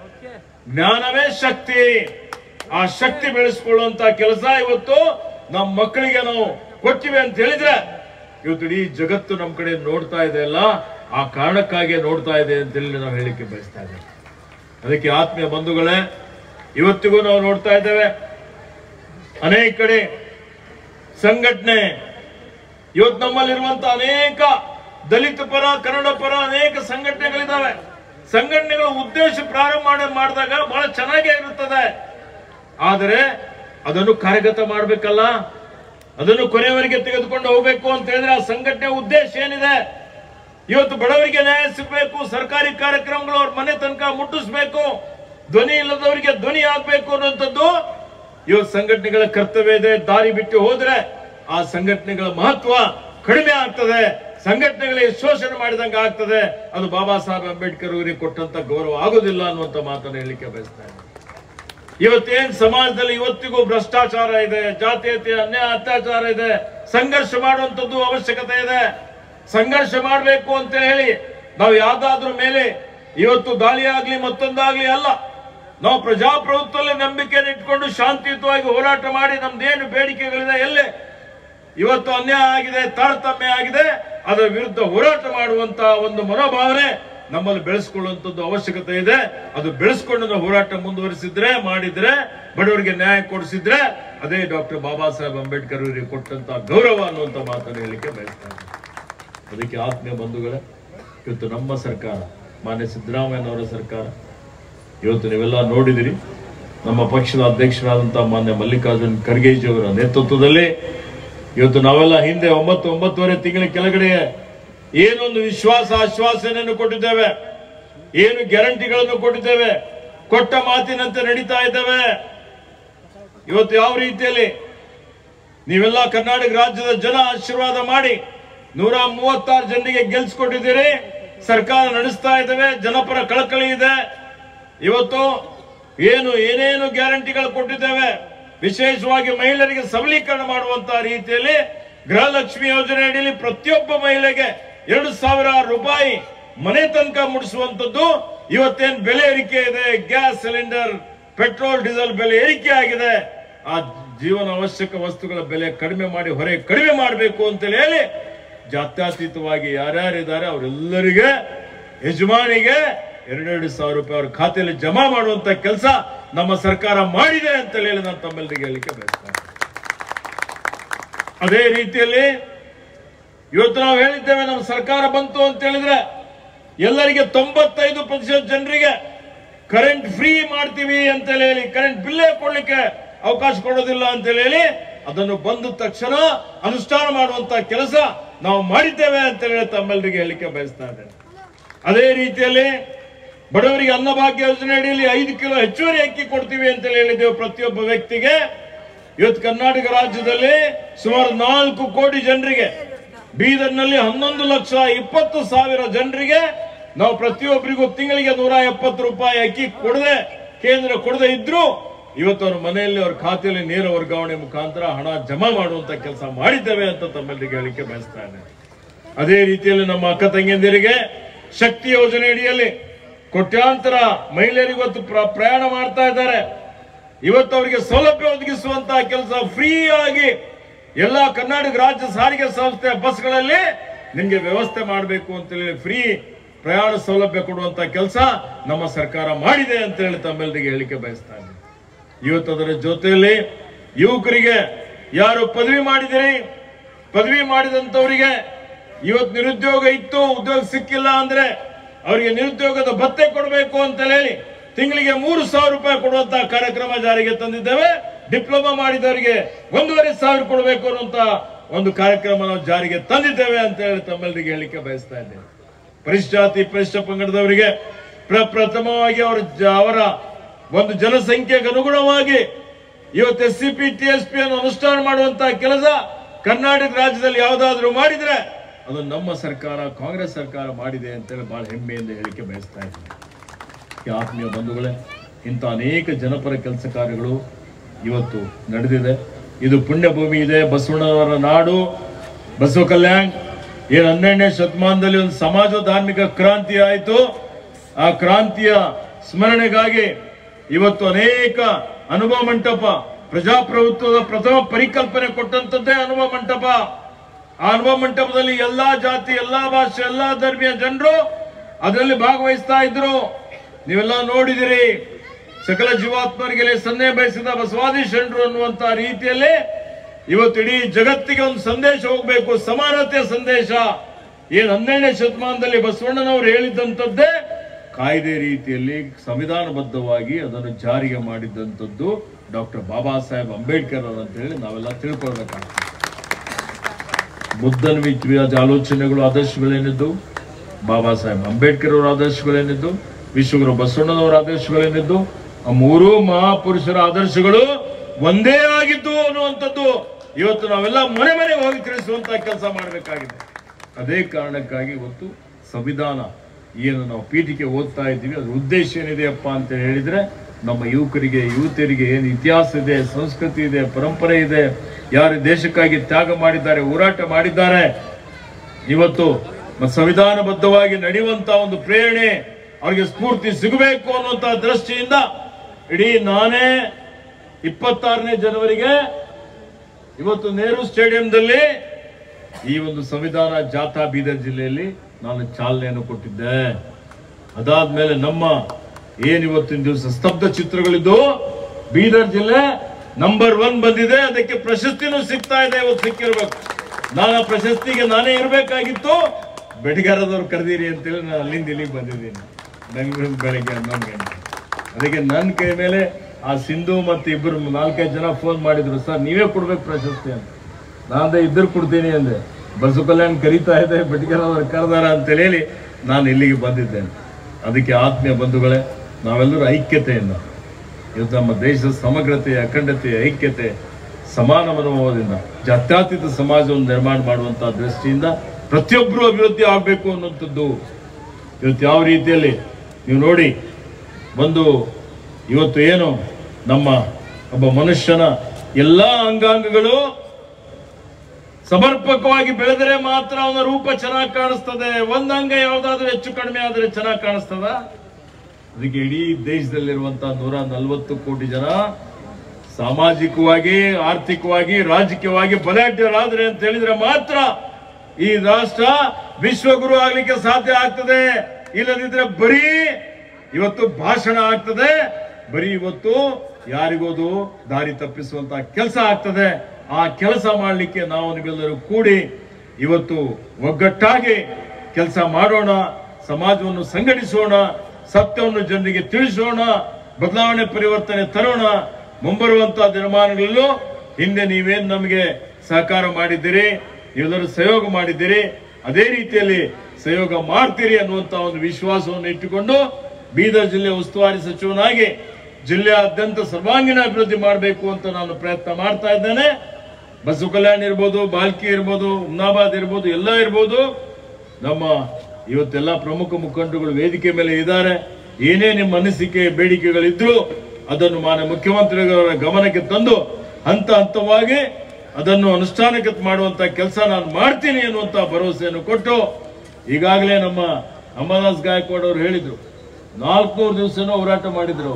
ಜ್ಞಾನವೇ ಶಕ್ತಿ. ಆ ಶಕ್ತಿ ಬೆಳೆಸ್ಕೊಳ್ಳುವಂತ ಕೆಲಸ ಇವತ್ತು ನಮ್ಮ ಮಕ್ಕಳಿಗೆ ನಾವು ಕೊಟ್ಟಿವೆ ಅಂತ ಹೇಳಿದ್ರೆ, ಇವತ್ತು ಇಡೀ ಜಗತ್ತು ನಮ್ಮ ಕಡೆ ನೋಡ್ತಾ ಇದೆ ಅಲ್ಲ, ಆ ಕಾರಣಕ್ಕಾಗಿ ನೋಡ್ತಾ ಇದೆ ಅಂತ ಹೇಳಿ ನಾವು ಹೇಳಿಕೆ ಬಯಸ್ತಾ ಇದ್ದೇವೆ. ಅದಕ್ಕೆ ಆತ್ಮೀಯ ಬಂಧುಗಳೇ, ಇವತ್ತಿಗೂ ನಾವು ನೋಡ್ತಾ ಇದ್ದೇವೆ ಅನೇಕ ಕಡೆ ಸಂಘಟನೆ, ಇವತ್ತು ನಮ್ಮಲ್ಲಿರುವಂತಹ ಅನೇಕ ದಲಿತ ಪರ, ಕನ್ನಡ ಪರ ಅನೇಕ ಸಂಘಟನೆಗಳಿದ್ದಾವೆ. ಸಂಘಟನೆಗಳ ಉದ್ದೇಶ ಪ್ರಾರಂಭ ಮಾಡಿದಾಗ ಬಹಳ ಚೆನ್ನಾಗೇ ಇರುತ್ತದೆ. ಆದರೆ ಅದನ್ನು ಕಾರ್ಯಗತ ಮಾಡಬೇಕಲ್ಲ, ಅದನ್ನು ಕೊನೆಯವರೆಗೆ ತೆಗೆದುಕೊಂಡು ಹೋಗ್ಬೇಕು ಅಂತ ಹೇಳಿದ್ರೆ ಆ ಸಂಘಟನೆ ಉದ್ದೇಶ ಏನಿದೆ? ಇವತ್ತು ಬಡವರಿಗೆ ನ್ಯಾಯ ಸಿಗಬೇಕು, ಸರ್ಕಾರಿ ಕಾರ್ಯಕ್ರಮಗಳು ಅವ್ರ ಮನೆ ತನಕ ಮುಟ್ಟಿಸ್ಬೇಕು, ಧ್ವನಿ ಇಲ್ಲದವರಿಗೆ ಧ್ವನಿ ಆಗ್ಬೇಕು ಅನ್ನುವಂಥದ್ದು ಇವತ್ತು ಸಂಘಟನೆಗಳ ಕರ್ತವ್ಯ ಇದೆ. ದಾರಿ ಬಿಟ್ಟು ಹೋದ್ರೆ ಆ ಸಂಘಟನೆಗಳ ಮಹತ್ವ ಕಡಿಮೆ ಆಗ್ತದೆ, ಸಂಘಟನೆಗಳಿಗೆ ಶೋಷಣೆ ಮಾಡಿದಂಗೆ ಆಗ್ತದೆ. ಅದು ಬಾಬಾ ಸಾಹೇಬ್ ಅಂಬೇಡ್ಕರ್ ಅವರಿಗೆ ಕೊಟ್ಟಂತ ಗೌರವ ಆಗೋದಿಲ್ಲ ಅನ್ನುವಂಥ ಮಾತನ್ನು ಹೇಳಲಿಕ್ಕೆ ಬಯಸ್ತಾ ಇದ್ದಾರೆ. ಇವತ್ತೇನ್ ಸಮಾಜದಲ್ಲಿ ಇವತ್ತಿಗೂ ಭ್ರಷ್ಟಾಚಾರ ಇದೆ, ಜಾತೀಯತೆ, ಅನ್ಯಾಯ, ಅತ್ಯಾಚಾರ ಇದೆ. ಸಂಘರ್ಷ ಮಾಡುವಂತದ್ದು ಅವಶ್ಯಕತೆ ಇದೆ. ಸಂಘರ್ಷ ಮಾಡಬೇಕು ಅಂತ ಹೇಳಿ ನಾವು ಯಾವ್ದಾದ್ರ ಮೇಲೆ ಇವತ್ತು ದಾಳಿ ಆಗ್ಲಿ ಮತ್ತೊಂದಾಗ್ಲಿ ಅಲ್ಲ, ನಾವು ಪ್ರಜಾಪ್ರಭುತ್ವದಲ್ಲಿ ನಂಬಿಕೆಯನ್ನು ಇಟ್ಕೊಂಡು ಶಾಂತಿಯುತವಾಗಿ ಹೋರಾಟ ಮಾಡಿ ನಮ್ದೇನು ಬೇಡಿಕೆಗಳಿದೆ, ಎಲ್ಲೇ ಇವತ್ತು ಅನ್ಯಾಯ ಆಗಿದೆ, ತಾರತಮ್ಯ ಆಗಿದೆ, ಅದರ ವಿರುದ್ಧ ಹೋರಾಟ ಮಾಡುವಂತ ಒಂದು ಮನೋಭಾವನೆ ನಮ್ಮಲ್ಲಿ ಬೆಳೆಸ್ಕೊಳ್ಳುವಂಥದ್ದು ಅವಶ್ಯಕತೆ ಇದೆ. ಅದು ಬೆಳೆಸ್ಕೊಂಡು ನಾವು ಹೋರಾಟ ಮುಂದುವರಿಸಿದ್ರೆ, ಮಾಡಿದ್ರೆ, ಬಡವರಿಗೆ ನ್ಯಾಯ ಕೊಡಿಸಿದ್ರೆ ಅದೇ ಡಾಕ್ಟರ್ ಬಾಬಾ ಸಾಹೇಬ್ ಅಂಬೇಡ್ಕರ್ ಅವರಿಗೆ ಕೊಟ್ಟಂತ ಗೌರವ ಅನ್ನುವಂಥ ಮಾತನ್ನು ಹೇಳಲಿಕ್ಕೆ ಬಯಸ್ತಾರೆ. ಅದಕ್ಕೆ ಆತ್ಮೀಯ ಬಂಧುಗಳೇ, ಇವತ್ತು ನಮ್ಮ ಸರ್ಕಾರ, ಮಾನ್ಯ ಸಿದ್ದರಾಮಯ್ಯನವರ ಸರ್ಕಾರ, ಇವತ್ತು ನೀವೆಲ್ಲ ನೋಡಿದಿರಿ, ನಮ್ಮ ಪಕ್ಷದ ಅಧ್ಯಕ್ಷರಾದಂತಹ ಮಾನ್ಯ ಮಲ್ಲಿಕಾರ್ಜುನ್ ಖರ್ಗೆಜಿಯವರ ನೇತೃತ್ವದಲ್ಲಿ ಇವತ್ತು ನಾವೆಲ್ಲ ಹಿಂದೆ 9-9.5 ತಿಂಗಳ ಕೆಳಗಡೆ ಏನೊಂದು ವಿಶ್ವಾಸ ಆಶ್ವಾಸನೆಯನ್ನು ಕೊಟ್ಟಿದ್ದೇವೆ, ಏನು ಗ್ಯಾರಂಟಿಗಳನ್ನು ಕೊಟ್ಟಿದ್ದೇವೆ, ಕೊಟ್ಟ ಮಾತಿನಂತೆ ನಡೀತಾ ಇದ್ದೇವೆ. ಇವತ್ತು ಯಾವ ರೀತಿಯಲ್ಲಿ ನೀವೆಲ್ಲ ಕರ್ನಾಟಕ ರಾಜ್ಯದ ಜನ ಆಶೀರ್ವಾದ ಮಾಡಿ 136 ಜನರಿಗೆ ಗೆಲ್ಸ್ಕೊಟ್ಟಿದ್ದೀರಿ. ಸರ್ಕಾರ ನಡೆಸ್ತಾ ಇದ್ದೇವೆ, ಜನಪರ ಕಳಕಳಿ ಇದೆ. ಇವತ್ತು ಏನೇನು ಗ್ಯಾರಂಟಿಗಳು ಕೊಟ್ಟಿದ್ದೇವೆ, ವಿಶೇಷವಾಗಿ ಮಹಿಳೆಯರಿಗೆ ಸಬಲೀಕರಣ ಮಾಡುವಂತಹ ರೀತಿಯಲ್ಲಿ ಗೃಹಲಕ್ಷ್ಮಿ ಯೋಜನೆ ಅಡಿಯಲ್ಲಿ ಪ್ರತಿಯೊಬ್ಬ ಮಹಿಳೆಗೆ 2,000 ರೂಪಾಯಿ ಮನೆ ತನಕ ಮುಡಿಸುವಂತದ್ದು. ಇವತ್ತೇನು ಬೆಲೆ ಏರಿಕೆ ಇದೆ, ಗ್ಯಾಸ್ ಸಿಲಿಂಡರ್, ಪೆಟ್ರೋಲ್ ಡೀಸೆಲ್ ಬೆಲೆ ಏರಿಕೆ ಆಗಿದೆ, ಆ ಜೀವನ ಅವಶ್ಯಕ ವಸ್ತುಗಳ ಬೆಲೆ ಕಡಿಮೆ ಮಾಡಿ ಹೊರೆ ಕಡಿಮೆ ಮಾಡಬೇಕು ಅಂತೇಳಿ ಹೇಳಿ ಜಾತ್ಯತೀತವಾಗಿ ಯಾರ್ಯಾರಿದ್ದಾರೆ ಅವರೆಲ್ಲರಿಗೆ ಯಜಮಾನಿಗೆ 2,000 ರೂಪಾಯಿ ಅವ್ರ ಖಾತೆಯಲ್ಲಿ ಜಮಾ ಮಾಡುವಂತ ಕೆಲಸ ನಮ್ಮ ಸರ್ಕಾರ ಮಾಡಿದೆ ಅಂತ ಹೇಳಿ ನಾನು ತಮ್ಮೆಲ್ಲರಿಗೆ ಹೇಳಲಿಕ್ಕೆ ಬಯಸ್ತೇನೆ. ಅದೇ ರೀತಿಯಲ್ಲಿ ಇವತ್ತು ನಾವು ಹೇಳಿದ್ದೇವೆ, ನಮ್ಮ ಸರ್ಕಾರ ಬಂತು ಅಂತ ಹೇಳಿದ್ರೆ ಎಲ್ಲರಿಗೆ 95% ಜನರಿಗೆ ಕರೆಂಟ್ ಫ್ರೀ ಮಾಡ್ತೀವಿ ಅಂತ ಹೇಳಿ, ಕರೆಂಟ್ ಬಿಲ್ಲೇ ಕೊಡ್ಲಿಕ್ಕೆ ಅವಕಾಶ ಕೊಡೋದಿಲ್ಲ ಅಂತ ಹೇಳಿ ಅದನ್ನು ಬಂದ ತಕ್ಷಣ ಅನುಷ್ಠಾನ ಮಾಡುವಂತ ಕೆಲಸ ನಾವು ಮಾಡಿದ್ದೇವೆ ಅಂತ ಹೇಳಿ ತಮ್ಮೆಲ್ಲರಿಗೆ ಹೇಳಿಕೆ ಬಯಸ್ತಾ ಇದ್ದೇನೆ. ಅದೇ ರೀತಿಯಲ್ಲಿ ಬಡವರಿಗೆ ಅನ್ನಭಾಗ್ಯ ಯೋಜನೆ ಅಡಿಯಲ್ಲಿ 5 ಕಿಲೋ ಹೆಚ್ಚುವರಿ ಅಕ್ಕಿ ಕೊಡ್ತೀವಿ ಅಂತ ಹೇಳಿದ್ದೇವೆ ಪ್ರತಿಯೊಬ್ಬ ವ್ಯಕ್ತಿಗೆ. ಇವತ್ತು ಕರ್ನಾಟಕ ರಾಜ್ಯದಲ್ಲಿ ಸುಮಾರು 4 ಕೋಟಿ ಜನರಿಗೆ, ಬೀದರ್ನಲ್ಲಿ 11,20,000 ಜನರಿಗೆ ನಾವು ಪ್ರತಿಯೊಬ್ಬರಿಗೂ ತಿಂಗಳಿಗೆ 170 ರೂಪಾಯಿ ಅಕ್ಕಿ ಕೊಡದೆ, ಕೇಂದ್ರ ಕೊಡದೆ ಇದ್ರು ಇವತ್ತು ಅವ್ರ ಮನೆಯಲ್ಲಿ ಅವ್ರ ಖಾತೆಯಲ್ಲಿ ನೇರ ವರ್ಗಾವಣೆ ಮುಖಾಂತರ ಹಣ ಜಮಾ ಮಾಡುವಂತ ಕೆಲಸ ಮಾಡಿದ್ದೇವೆ ಅಂತ ತಮ್ಮೆಲ್ಲರಿಗೆ ಹೇಳಿಕೆ ಬಯಸ್ತಾ ಇದ್ದೇನೆ. ಅದೇ ರೀತಿಯಲ್ಲಿ ನಮ್ಮ ಅಕ್ಕ ತಂಗಿಯಂದಿರಿಗೆ ಶಕ್ತಿ ಯೋಜನೆ ಅಡಿಯಲ್ಲಿ ಕೋಟ್ಯಾಂತರ ಮಹಿಳೆಯರು ಇವತ್ತು ಪ್ರಯಾಣ ಮಾಡ್ತಾ ಇದ್ದಾರೆ. ಇವತ್ತು ಅವರಿಗೆ ಸೌಲಭ್ಯ ಒದಗಿಸುವಂತಹ ಕೆಲಸ ಫ್ರೀ ಆಗಿ ಎಲ್ಲಾ ಕರ್ನಾಟಕ ರಾಜ್ಯ ಸಾರಿಗೆ ಸಂಸ್ಥೆ ಬಸ್ಗಳಲ್ಲಿ ನಿಮ್ಗೆ ವ್ಯವಸ್ಥೆ ಮಾಡಬೇಕು ಅಂತ ಹೇಳಿ ಫ್ರೀ ಪ್ರಯಾಣ ಸೌಲಭ್ಯ ಕೊಡುವಂತ ಕೆಲಸ ನಮ್ಮ ಸರ್ಕಾರ ಮಾಡಿದೆ ಅಂತ ಹೇಳಿ ತಮ್ಮೆಲ್ಲರಿಗೆ ಹೇಳಿಕೆ ಬಯಸ್ತಾ ಇದ್ದೀನಿ. ಇವತ್ತು ಅದರ ಜೊತೆಯಲ್ಲಿ ಯುವಕರಿಗೆ ಯಾರು ಪದವಿ ಮಾಡಿದಿರಿ, ಪದವಿ ಮಾಡಿದಂತವರಿಗೆ ಇವತ್ತು ನಿರುದ್ಯೋಗ ಇತ್ತು, ಉದ್ಯೋಗ ಸಿಕ್ಕಿಲ್ಲ ಅಂದ್ರೆ ಅವರಿಗೆ ನಿರುದ್ಯೋಗದ ಭತ್ಯೆ ಕೊಡಬೇಕು ಅಂತ ಹೇಳಿ ತಿಂಗಳಿಗೆ 3,000 ರೂಪಾಯಿ ಕೊಡುವಂತಹ ಕಾರ್ಯಕ್ರಮ ಜಾರಿಗೆ ತಂದಿದ್ದೇವೆ. ಡಿಪ್ಲೊಮಾ ಮಾಡಿದವರಿಗೆ 1,500 ಕೊಡಬೇಕು ಅನ್ನುವಂತ ಒಂದು ಕಾರ್ಯಕ್ರಮ ನಾವು ಜಾರಿಗೆ ತಂದಿದ್ದೇವೆ ಅಂತ ಹೇಳಿ ತಮ್ಮೆಲ್ಲರಿಗೆ ಹೇಳಿಕೆ ಬಯಸ್ತಾ ಇದ್ದೇವೆ. ಪರಿಶಿಷ್ಟ ಜಾತಿ ಪರಿಶಿಷ್ಟ ಪಂಗಡದವರಿಗೆ ಪ್ರಥಮವಾಗಿ ಅವರ ಒಂದು ಜನಸಂಖ್ಯೆಗೆ ಅನುಗುಣವಾಗಿ ಇವತ್ತು SCP TSP ಅನ್ನು ಅನುಷ್ಠಾನ ಮಾಡುವಂತಹ ಕೆಲಸ ಕರ್ನಾಟಕ ರಾಜ್ಯದಲ್ಲಿ ಯಾವುದಾದ್ರೂ ಮಾಡಿದ್ರೆ ಅದು ನಮ್ಮ ಸರ್ಕಾರ, ಕಾಂಗ್ರೆಸ್ ಸರ್ಕಾರ ಮಾಡಿದೆ ಅಂತೇಳಿ ಬಹಳ ಹೆಮ್ಮೆಯಿಂದ ಹೇಳಿಕೆ ಬಯಸ್ತಾ ಇದ್ದೀನಿ. ಆತ್ಮೀಯ ಬಂಧುಗಳೇ, ಇಂಥ ಅನೇಕ ಜನಪರ ಕೆಲಸ ಕಾರ್ಯಗಳು ಇವತ್ತು ನಡೆದಿದೆ. ಇದು ಪುಣ್ಯ ಭೂಮಿ ಇದೆ, ಬಸವಣ್ಣವರ ನಾಡು, ಬಸವ ಕಲ್ಯಾಣ್. ಏನು 12ನೇ ಶತಮಾನದಲ್ಲಿ ಒಂದು ಸಮಾಜ ಧಾರ್ಮಿಕ ಕ್ರಾಂತಿ ಆಯಿತು. ಆ ಕ್ರಾಂತಿಯ ಸ್ಮರಣೆಗಾಗಿ ಇವತ್ತು ಅನೇಕ ಅನುಭವ ಮಂಟಪ, ಪ್ರಜಾಪ್ರಭುತ್ವದ ಪ್ರಥಮ ಪರಿಕಲ್ಪನೆ ಕೊಟ್ಟಂತದ್ದೇ ಅನುಭವ ಮಂಟಪ. ಆ ಅನುಭವ ಮಂಟಪದಲ್ಲಿ ಎಲ್ಲಾ ಜಾತಿ, ಎಲ್ಲಾ ಭಾಷೆ, ಎಲ್ಲಾ ಧರ್ಮೀಯ ಜನರು ಅದರಲ್ಲಿ ಭಾಗವಹಿಸ್ತಾ ಇದ್ರು. ನೀವೆಲ್ಲ ನೋಡಿದಿರಿ. ಸಕಲ ಜೀವಾತ್ಮರಿಗೆ ಸನ್ನೆ ಬಯಸಿದ ಬಸವಾದಿ ಶರಣರು ಅನ್ನುವಂತ ರೀತಿಯಲ್ಲಿ ಇವತ್ತು ಇಡೀ ಜಗತ್ತಿಗೆ ಒಂದು ಸಂದೇಶ ಹೋಗ್ಬೇಕು, ಸಮಾನತೆಯ ಸಂದೇಶ. ಏನು 12ನೇ ಶತಮಾನದಲ್ಲಿ ಬಸವಣ್ಣನವರು ಹೇಳಿದಂಥದ್ದೇ ಕಾಯ್ದೆ ರೀತಿಯಲ್ಲಿ ಸಂವಿಧಾನಬದ್ಧವಾಗಿ ಅದನ್ನು ಜಾರಿಗೆ ಮಾಡಿದಂಥದ್ದು ಡಾಕ್ಟರ್ ಬಾಬಾ ಸಾಹೇಬ್ ಅಂಬೇಡ್ಕರ್ ಅವರು ಅಂತ ಹೇಳಿ ನಾವೆಲ್ಲ ತಿಳ್ಕೊಳ್ಬೇಕಾಗ್ತದೆ. ಬುದ್ಧನ ಆಲೋಚನೆಗಳು, ಆದರ್ಶಗಳೇನಿದ್ದು, ಬಾಬಾ ಸಾಹೇಬ್ ಅಂಬೇಡ್ಕರ್ ಅವರ ಆದರ್ಶಗಳೇನಿದ್ದು, ವಿಶ್ವಗುರು ಬಸವಣ್ಣನವರ ಆದರ್ಶಗಳೇನಿದ್ದು, ಆ 3 ಮಹಾಪುರುಷರ ಆದರ್ಶಗಳು ಒಂದೇ ಆಗಿದ್ದು ಅನ್ನುವಂಥದ್ದು ಇವತ್ತು ನಾವೆಲ್ಲ ಮನೆ ಮನೆಗೆ ಹೋಗಿ ತಿಳಿಸುವಂತಹ ಕೆಲಸ ಮಾಡಬೇಕಾಗಿದೆ. ಅದೇ ಕಾರಣಕ್ಕಾಗಿ ಇವತ್ತು ಸಂವಿಧಾನ ಏನು ನಾವು ಪೀಠಿಕೆ ಓದ್ತಾ ಇದ್ದೀವಿ, ಅದ್ರ ಉದ್ದೇಶ ಏನಿದೆಯಪ್ಪ ಅಂತ ಹೇಳಿದ್ರೆ ನಮ್ಮ ಯುವಕರಿಗೆ, ಯುವತಿಯರಿಗೆ ಏನು ಇತಿಹಾಸ ಇದೆ, ಸಂಸ್ಕೃತಿ ಇದೆ, ಪರಂಪರೆ ಇದೆ, ಯಾರು ದೇಶಕ್ಕಾಗಿ ತ್ಯಾಗ ಮಾಡಿದ್ದಾರೆ, ಹೋರಾಟ ಮಾಡಿದ್ದಾರೆ, ಇವತ್ತು ಸಂವಿಧಾನಬದ್ಧವಾಗಿ ನಡೆಯುವಂತ ಒಂದು ಪ್ರೇರಣೆ ಅವರಿಗೆ ಸ್ಫೂರ್ತಿ ಸಿಗಬೇಕು ಅನ್ನುವಂತಹ ದೃಷ್ಟಿಯಿಂದ ಇಡೀ ನಾನೇ 26ನೇ ಜನವರಿಗೆ ಇವತ್ತು ನೆಹರು ಸ್ಟೇಡಿಯಂದಲ್ಲಿ ಈ ಒಂದು ಸಂವಿಧಾನ ಜಾಥಾ ಬೀದರ್ ಜಿಲ್ಲೆಯಲ್ಲಿ ನಾನು ಚಾಲನೆಯನ್ನು ಕೊಟ್ಟಿದ್ದೆ. ಅದಾದ್ಮೇಲೆ ನಮ್ಮ ಏನಿವತ್ತಿನ ದಿವಸ ಸ್ತಬ್ಧ ಚಿತ್ರಗಳಿದ್ದು ಬೀದರ್ ಜಿಲ್ಲೆ ನಂಬರ್ 1 ಬಂದಿದೆ. ಅದಕ್ಕೆ ಪ್ರಶಸ್ತಿನೂ ಸಿಗ್ತಾ ಇದೆ. ಇವತ್ತು ಸಿಕ್ಕಿರ್ಬೇಕು. ನಾನು ಆ ಪ್ರಶಸ್ತಿಗೆ ನಾನೇ ಇರಬೇಕಾಗಿತ್ತು, ಬೆಟಗಾರದವ್ರು ಕರೆದಿರಿ ಅಂತೇಳಿ ನಾನು ಅಲ್ಲಿಂದ ಇಲ್ಲಿಗೆ ಬಂದಿದ್ದೀನಿ. ಬೆಂಗಳೂರು ಬೆಳಗ್ಗೆ 11 ಗಂಟೆ. ಅದಕ್ಕೆ ನನ್ನ ಕೈ ಮೇಲೆ ಆ ಸಿಂಧು ಮತ್ತು ಇಬ್ಬರು 4-5 ಜನ ಫೋನ್ ಮಾಡಿದ್ರು, ಸರ್ ನೀವೇ ಕೊಡ್ಬೇಕು ಪ್ರಶಸ್ತಿ ಅಂತ. ನಾನೇ ಇದ್ದರು ಕೊಡ್ತೀನಿ ಅಂದೆ. ಬಸವ ಕಲ್ಯಾಣ್ ಕರೀತಾ ಇದೆ, ಬೆಟಗೇರ್ ಅವರು ಕರೆದಾರ ಅಂತ ಹೇಳಿ ನಾನು ಇಲ್ಲಿಗೆ ಬಂದಿದ್ದೇನೆ. ಅದಕ್ಕೆ ಆತ್ಮೀಯ ಬಂಧುಗಳೇ, ನಾವೆಲ್ಲರೂ ಐಕ್ಯತೆಯಿಂದ ಇವತ್ತು ನಮ್ಮ ದೇಶದ ಸಮಗ್ರತೆ, ಅಖಂಡತೆ, ಐಕ್ಯತೆ, ಸಮಾನ ಮನೋಭಾವದಿಂದ ಜಾತ್ಯತೀತ ಸಮಾಜವನ್ನು ನಿರ್ಮಾಣ ಮಾಡುವಂತಹ ದೃಷ್ಟಿಯಿಂದ ಪ್ರತಿಯೊಬ್ಬರು ಅಭಿವೃದ್ಧಿ ಆಗಬೇಕು ಅನ್ನುವಂಥದ್ದು ಇವತ್ತು ಯಾವ ರೀತಿಯಲ್ಲಿ ನೀವು ನೋಡಿ ಇವತ್ತು ಏನು ನಮ್ಮ ಒಬ್ಬ ಮನುಷ್ಯನ ಎಲ್ಲ ಅಂಗಾಂಗಗಳು ಸಮರ್ಪಕವಾಗಿ ಬೆಳೆದರೆ ಮಾತ್ರ ಅವನ ರೂಪ ಚೆನ್ನಾಗಿ ಕಾಣಿಸ್ತದೆ. ಒಂದಂಗ ಯಾವುದಾದ್ರೂ ಹೆಚ್ಚು ಕಡಿಮೆ ಆದರೆ ಚೆನ್ನಾಗಿ ಕಾಣಿಸ್ತದ? ಅದಕ್ಕೆ ಇಡೀ ದೇಶದಲ್ಲಿರುವಂತಹ 140 ಕೋಟಿ ಜನ ಸಾಮಾಜಿಕವಾಗಿ, ಆರ್ಥಿಕವಾಗಿ, ರಾಜಕೀಯವಾಗಿ ಬಲಾಢ್ಯರಾದ್ರೆ ಅಂತ ಹೇಳಿದ್ರೆ ಮಾತ್ರ ಈ ರಾಷ್ಟ್ರ ವಿಶ್ವಗುರು ಆಗ್ಲಿಕ್ಕೆ ಸಾಧ್ಯ ಆಗ್ತದೆ. ಇಲ್ಲದಿದ್ರೆ ಬರೀ ಇವತ್ತು ಭಾಷಣ ಆಗ್ತದೆ, ಬರೀ ಇವತ್ತು ಯಾರಿಗೋದು ದಾರಿ ತಪ್ಪಿಸುವಂತಹ ಕೆಲಸ ಆಗ್ತದೆ. ಆ ಕೆಲಸ ಮಾಡಲಿಕ್ಕೆ ನಾವು ನೀವೆಲ್ಲರೂ ಕೂಡಿ ಇವತ್ತು ಒಗ್ಗಟ್ಟಾಗಿ ಕೆಲಸ ಮಾಡೋಣ, ಸಮಾಜವನ್ನು ಸಂಘಟಿಸೋಣ, ಸತ್ಯವನ್ನು ಜನರಿಗೆ ತಿಳಿಸೋಣ, ಬದಲಾವಣೆ ಪರಿವರ್ತನೆ ತರೋಣ. ಮುಂಬರುವಂತಹ ದಿನಮಾನಗಳಲ್ಲೂ ಹಿಂದೆ ನೀವೇನು ನಮಗೆ ಸಹಕಾರ ಮಾಡಿದ್ದೀರಿ, ನೀವೆಲ್ಲರೂ ಸಹಯೋಗ ಮಾಡಿದ್ದೀರಿ, ಅದೇ ರೀತಿಯಲ್ಲಿ ಸಹಯೋಗ ಮಾಡ್ತೀರಿ ಅನ್ನುವಂತಹ ಒಂದು ವಿಶ್ವಾಸವನ್ನು ಇಟ್ಟುಕೊಂಡು ಬೀದರ್ ಜಿಲ್ಲೆ ಉಸ್ತುವಾರಿ ಸಚಿವನಾಗಿ ಜಿಲ್ಲೆಯಾದ್ಯಂತ ಸರ್ವಾಂಗೀಣ ಅಭಿವೃದ್ಧಿ ಮಾಡಬೇಕು ಅಂತ ನಾನು ಪ್ರಯತ್ನ ಮಾಡ್ತಾ ಇದ್ದೇನೆ. ಬಸವ ಕಲ್ಯಾಣ್ ಇರ್ಬೋದು, ಬಾಲ್ಕಿ ಇರ್ಬೋದು, ಹುಮ್ನಾಬಾದ್ ಇರ್ಬೋದು, ಎಲ್ಲ ಇರ್ಬೋದು, ನಮ್ಮ ಇವತ್ತೆಲ್ಲ ಪ್ರಮುಖ ಮುಖಂಡರುಗಳು ವೇದಿಕೆ ಮೇಲೆ ಇದ್ದಾರೆ. ಏನೇ ನಿಮ್ಮ ಅನಿಸಿಕೆ ಬೇಡಿಕೆಗಳಿದ್ರು ಅದನ್ನು ಮಾನ್ಯ ಮುಖ್ಯಮಂತ್ರಿಗಳ ಗಮನಕ್ಕೆ ತಂದು ಹಂತ ಹಂತವಾಗಿ ಅದನ್ನು ಅನುಷ್ಠಾನಕ್ಕೆ ಮಾಡುವಂತ ಕೆಲಸ ನಾನು ಮಾಡ್ತೀನಿ ಅನ್ನುವಂತ ಭರವಸೆಯನ್ನು ಕೊಟ್ಟು, ಈಗಾಗಲೇ ನಮ್ಮ ಅಂಬಾದಾಸ್ ಗಾಯಕ್ವಾಡ್ ಅವರು ಹೇಳಿದ್ರು 400 ದಿವಸನೂ ಹೋರಾಟ ಮಾಡಿದ್ರು.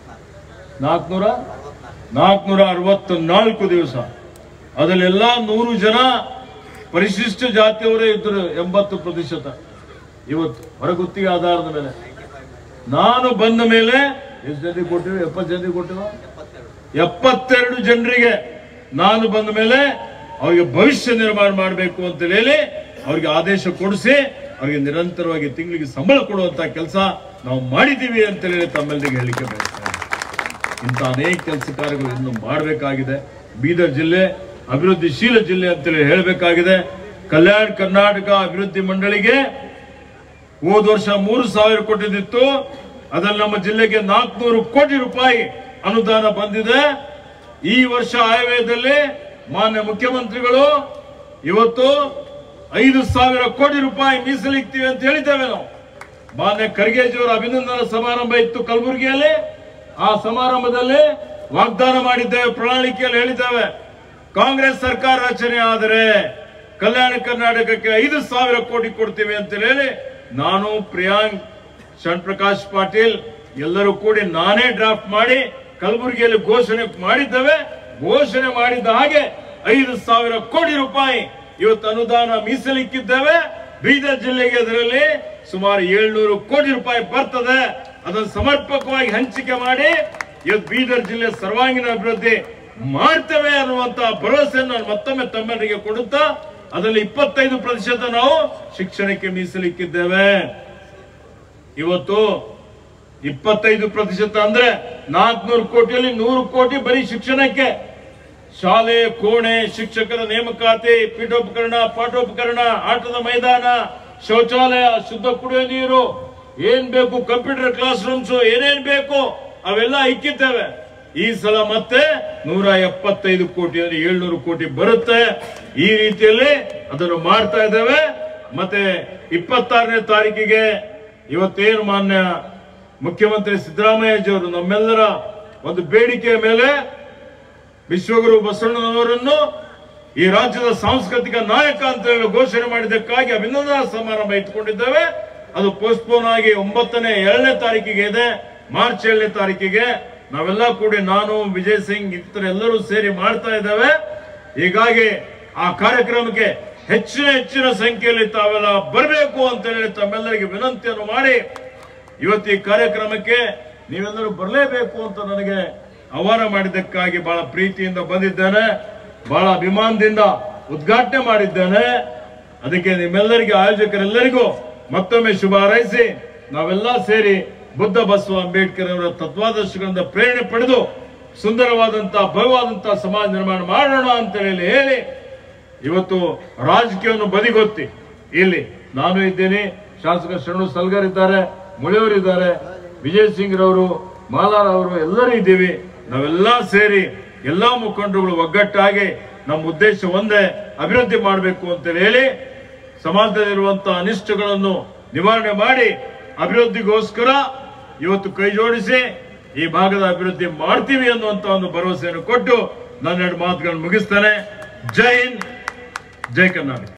464 ದಿವಸ, ಅದರಲ್ಲೆಲ್ಲ 100 ಜನ ಪರಿಶಿಷ್ಟ ಜಾತಿಯವರೇ ಇದ್ರು, 80%. ಇವತ್ತು ಹೊರಗುತ್ತಿಗೆ ಆಧಾರದ ಮೇಲೆ ನಾನು ಬಂದ ಮೇಲೆ ಎಷ್ಟು ಜನರಿಗೆ ಕೊಟ್ಟಿವಿ? 70 ಜನರಿಗೆ ಕೊಟ್ಟಿವ. 72 ಜನರಿಗೆ ನಾನು ಬಂದ ಮೇಲೆ ಅವರಿಗೆ ಭವಿಷ್ಯ ನಿರ್ಮಾಣ ಮಾಡಬೇಕು ಅಂತ ಹೇಳಿ ಅವರಿಗೆ ಆದೇಶ ಕೊಡಿಸಿ ಅವರಿಗೆ ನಿರಂತರವಾಗಿ ತಿಂಗಳಿಗೆ ಸಂಬಳ ಕೊಡುವಂತ ಕೆಲಸ ನಾವು ಮಾಡಿದ್ದೀವಿ ಅಂತ ಹೇಳಿ ತಮ್ಮೆಲ್ಲರಿಗೆ ಹೇಳಿಕೆ ಬಯಸ್ತೇನೆ. ಇಂಥ ಅನೇಕ ಕೆಲಸ ಕಾರ್ಯಗಳು ಇನ್ನು ಮಾಡಬೇಕಾಗಿದೆ. ಬೀದರ್ ಜಿಲ್ಲೆ ಅಭಿವೃದ್ಧಿಶೀಲ ಜಿಲ್ಲೆ ಅಂತೇಳಿ ಹೇಳಬೇಕಾಗಿದೆ. ಕಲ್ಯಾಣ ಕರ್ನಾಟಕ ಅಭಿವೃದ್ಧಿ ಮಂಡಳಿಗೆ ಹೋದ ವರ್ಷ 3,000 ಕೊಟ್ಟಿದ್ದಿತ್ತು, ಅದ್ರಲ್ಲಿ ನಮ್ಮ ಜಿಲ್ಲೆಗೆ 400 ಕೋಟಿ ರೂಪಾಯಿ ಅನುದಾನ ಬಂದಿದೆ. ಈ ವರ್ಷ ಆಯವ್ಯಯದಲ್ಲಿ ಮಾನ್ಯ ಮುಖ್ಯಮಂತ್ರಿಗಳು ಇವತ್ತು 5,000 ಕೋಟಿ ರೂಪಾಯಿ ಮೀಸಲಿಡ್ತೀವಿ ಅಂತ ಹೇಳಿದ್ದೇವೆ ನಾವು. ಮಾನ್ಯ ಖರ್ಗೆಜಿಯವರ ಅಭಿನಂದನಾ ಸಮಾರಂಭ ಇತ್ತು ಕಲಬುರಗಿಯಲ್ಲಿ. ಆ ಸಮಾರಂಭದಲ್ಲಿ ವಾಗ್ದಾನ ಮಾಡಿದ್ದೇವೆ, ಪ್ರಣಾಳಿಕೆಯಲ್ಲಿ ಹೇಳಿದ್ದೇವೆ, ಕಾಂಗ್ರೆಸ್ ಸರ್ಕಾರ ರಚನೆ ಆದರೆ ಕಲ್ಯಾಣ ಕರ್ನಾಟಕಕ್ಕೆ 5,000 ಕೋಟಿ ಕೊಡ್ತೀವಿ ಅಂತ ಹೇಳಿ ನಾನು, ಪ್ರಿಯಾಂಕ್, ಶರಣ್ ಪಾಟೀಲ್ ಎಲ್ಲರೂ ಕೂಡಿ ನಾನೇ ಡ್ರಾಫ್ಟ್ ಮಾಡಿ ಕಲಬುರಗಿಯಲ್ಲಿ ಘೋಷಣೆ ಮಾಡಿದ್ದೇವೆ. ಘೋಷಣೆ ಮಾಡಿದ್ದ ಹಾಗೆ 5,000 ಕೋಟಿ ರೂಪಾಯಿ ಇವತ್ತು ಅನುದಾನ ಮೀಸಲಿಕ್ಕಿದ್ದೇವೆ. ಬೀದರ್ ಜಿಲ್ಲೆಗೆ ಅದರಲ್ಲಿ ಸುಮಾರು 700 ಕೋಟಿ ರೂಪಾಯಿ ಬರ್ತದೆ. ಅದನ್ನು ಸಮರ್ಪಕವಾಗಿ ಹಂಚಿಕೆ ಮಾಡಿ ಇವತ್ತು ಬೀದರ್ ಜಿಲ್ಲೆ ಸರ್ವಾಂಗೀಣ ಅಭಿವೃದ್ಧಿ ಮಾಡ್ತೇವೆ ಅನ್ನುವಂತಹ ಭರವಸೆಯನ್ನು ನಾನು ಮತ್ತೊಮ್ಮೆ ತಮ್ಮರಿಗೆ ಕೊಡುತ್ತಾ, ಅದರಲ್ಲಿ 25% ನಾವು ಶಿಕ್ಷಣಕ್ಕೆ ಮೀಸಲಿಕ್ಕಿದ್ದೇವೆ. ಇವತ್ತು 25% ಅಂದ್ರೆ 400 ಕೋಟಿಯಲ್ಲಿ 100 ಕೋಟಿ ಬರೀ ಶಿಕ್ಷಣಕ್ಕೆ. ಶಾಲೆ, ಕೋಣೆ, ಶಿಕ್ಷಕರ ನೇಮಕಾತಿ, ಪೀಠೋಪಕರಣ, ಪಾಠೋಪಕರಣ, ಆಟದ ಮೈದಾನ, ಶೌಚಾಲಯ, ಶುದ್ಧ ಕುಡಿಯುವ ನೀರು, ಏನ್ ಬೇಕು, ಕಂಪ್ಯೂಟರ್ ಕ್ಲಾಸ್ ರೂಮ್ಸ್, ಏನೇನ್ ಬೇಕು ಅವೆಲ್ಲ ಇಕ್ಕಿದ್ದೇವೆ. ಈ ಸಲ ಮತ್ತೆ 175 ಕೋಟಿ ಅಂದ್ರೆ 700 ಕೋಟಿ ಬರುತ್ತೆ. ಈ ರೀತಿಯಲ್ಲಿ ಅದನ್ನು ಮಾಡ್ತಾ ಇದ್ದೇವೆ. ಮತ್ತೆ 26ನೇ ತಾರೀಕಿಗೆ ಇವತ್ತೇನು ಮಾನ್ಯ ಮುಖ್ಯಮಂತ್ರಿ ಸಿದ್ದರಾಮಯ್ಯಜಿಯವರು ನಮ್ಮೆಲ್ಲರ ಒಂದು ಬೇಡಿಕೆಯ ಮೇಲೆ ವಿಶ್ವಗುರು ಬಸವಣ್ಣನವರನ್ನು ಈ ರಾಜ್ಯದ ಸಾಂಸ್ಕೃತಿಕ ನಾಯಕ ಅಂತ ಹೇಳಿ ಘೋಷಣೆ ಮಾಡಿದ್ದಕ್ಕಾಗಿ ಅಭಿನಂದನಾ ಸಮಾರಂಭ ಇಟ್ಕೊಂಡಿದ್ದೇವೆ. ಅದು ಪೋಸ್ಟ್ಪೋನ್ ಆಗಿ 2ನೇ ತಾರೀಕಿಗೆ ಇದೆ, ಮಾರ್ಚ್ 7ನೇ ತಾರೀಕಿಗೆ. ನಾವೆಲ್ಲ ಕೂಡಿ ನಾನು, ವಿಜಯ್ ಸಿಂಗ್ ಇತರ ಎಲ್ಲರೂ ಸೇರಿ ಮಾಡ್ತಾ ಇದ್ದೇವೆ. ಹೀಗಾಗಿ ಆ ಕಾರ್ಯಕ್ರಮಕ್ಕೆ ಹೆಚ್ಚಿನ ಸಂಖ್ಯೆಯಲ್ಲಿ ತಾವೆಲ್ಲ ಬರಬೇಕು ಅಂತ ಹೇಳಿ ತಮ್ಮೆಲ್ಲರಿಗೆ ವಿನಂತಿಯನ್ನು ಮಾಡಿ ಇವತ್ತು ಈ ಕಾರ್ಯಕ್ರಮಕ್ಕೆ ನೀವೆಲ್ಲರೂ ಬರಲೇಬೇಕು ಅಂತ ನನಗೆ ಆಹ್ವಾನ ಮಾಡಿದ್ದಕ್ಕಾಗಿ ಬಹಳ ಪ್ರೀತಿಯಿಂದ ಬಂದಿದ್ದೇನೆ, ಬಹಳ ಅಭಿಮಾನದಿಂದ ಉದ್ಘಾಟನೆ ಮಾಡಿದ್ದೇನೆ. ಅದಕ್ಕೆ ನಿಮ್ಮೆಲ್ಲರಿಗೆ, ಆಯೋಜಕರೆಲ್ಲರಿಗೂ ಮತ್ತೊಮ್ಮೆ ಶುಭ ಹಾರೈಸಿ ನಾವೆಲ್ಲ ಸೇರಿ ಬುದ್ಧ ಬಸವ ಅಂಬೇಡ್ಕರ್ ಅವರ ತತ್ವಾದರ್ಶಗಳಿಂದ ಪ್ರೇರಣೆ ಪಡೆದು ಸುಂದರವಾದಂತಹ ಭವ್ಯವಾದಂತಹ ಸಮಾಜ ನಿರ್ಮಾಣ ಮಾಡೋಣ ಅಂತ ಹೇಳಿ ಇವತ್ತು ರಾಜಕೀಯವನ್ನು ಬದಿಗೊತ್ತಿ ಇಲ್ಲಿ ನಾನು ಇದ್ದೇನೆ, ಶಾಸಕ ಶರಣು ಸಲ್ಗರ್ ಇದ್ದಾರೆ, ಮುಳಿಯವರು ಇದ್ದಾರೆ, ವಿಜಯ್ ಸಿಂಗ್ ರವರು, ಮಾಲಾರ್ ಅವರು ಎಲ್ಲರೂ ಇದ್ದೀವಿ. ನಾವೆಲ್ಲ ಸೇರಿ ಎಲ್ಲಾ ಮುಖಂಡರುಗಳು ಒಗ್ಗಟ್ಟಾಗಿ ನಮ್ಮ ಉದ್ದೇಶ ಒಂದೇ, ಅಭಿವೃದ್ಧಿ ಮಾಡಬೇಕು ಅಂತ ಹೇಳಿ ಸಮಾಜದಲ್ಲಿರುವಂತಹ ಅನಿಷ್ಟಗಳನ್ನು ನಿವಾರಣೆ ಮಾಡಿ ಅಭಿವೃದ್ಧಿಗೋಸ್ಕರ ಇವತ್ತು ಕೈ ಜೋಡಿಸಿ ಈ ಭಾಗದ ಅಭಿವೃದ್ಧಿ ಮಾಡ್ತೀವಿ ಅನ್ನುವಂತ ಒಂದು ಭರವಸೆಯನ್ನು ಕೊಟ್ಟು ನನ್ನ ಎರಡು ಮಾತುಗಳನ್ನು ಮುಗಿಸ್ತಾನೆ. ಜೈ ಹಿಂದ್, ಜೈ ಕರ್ನಾಟಕ.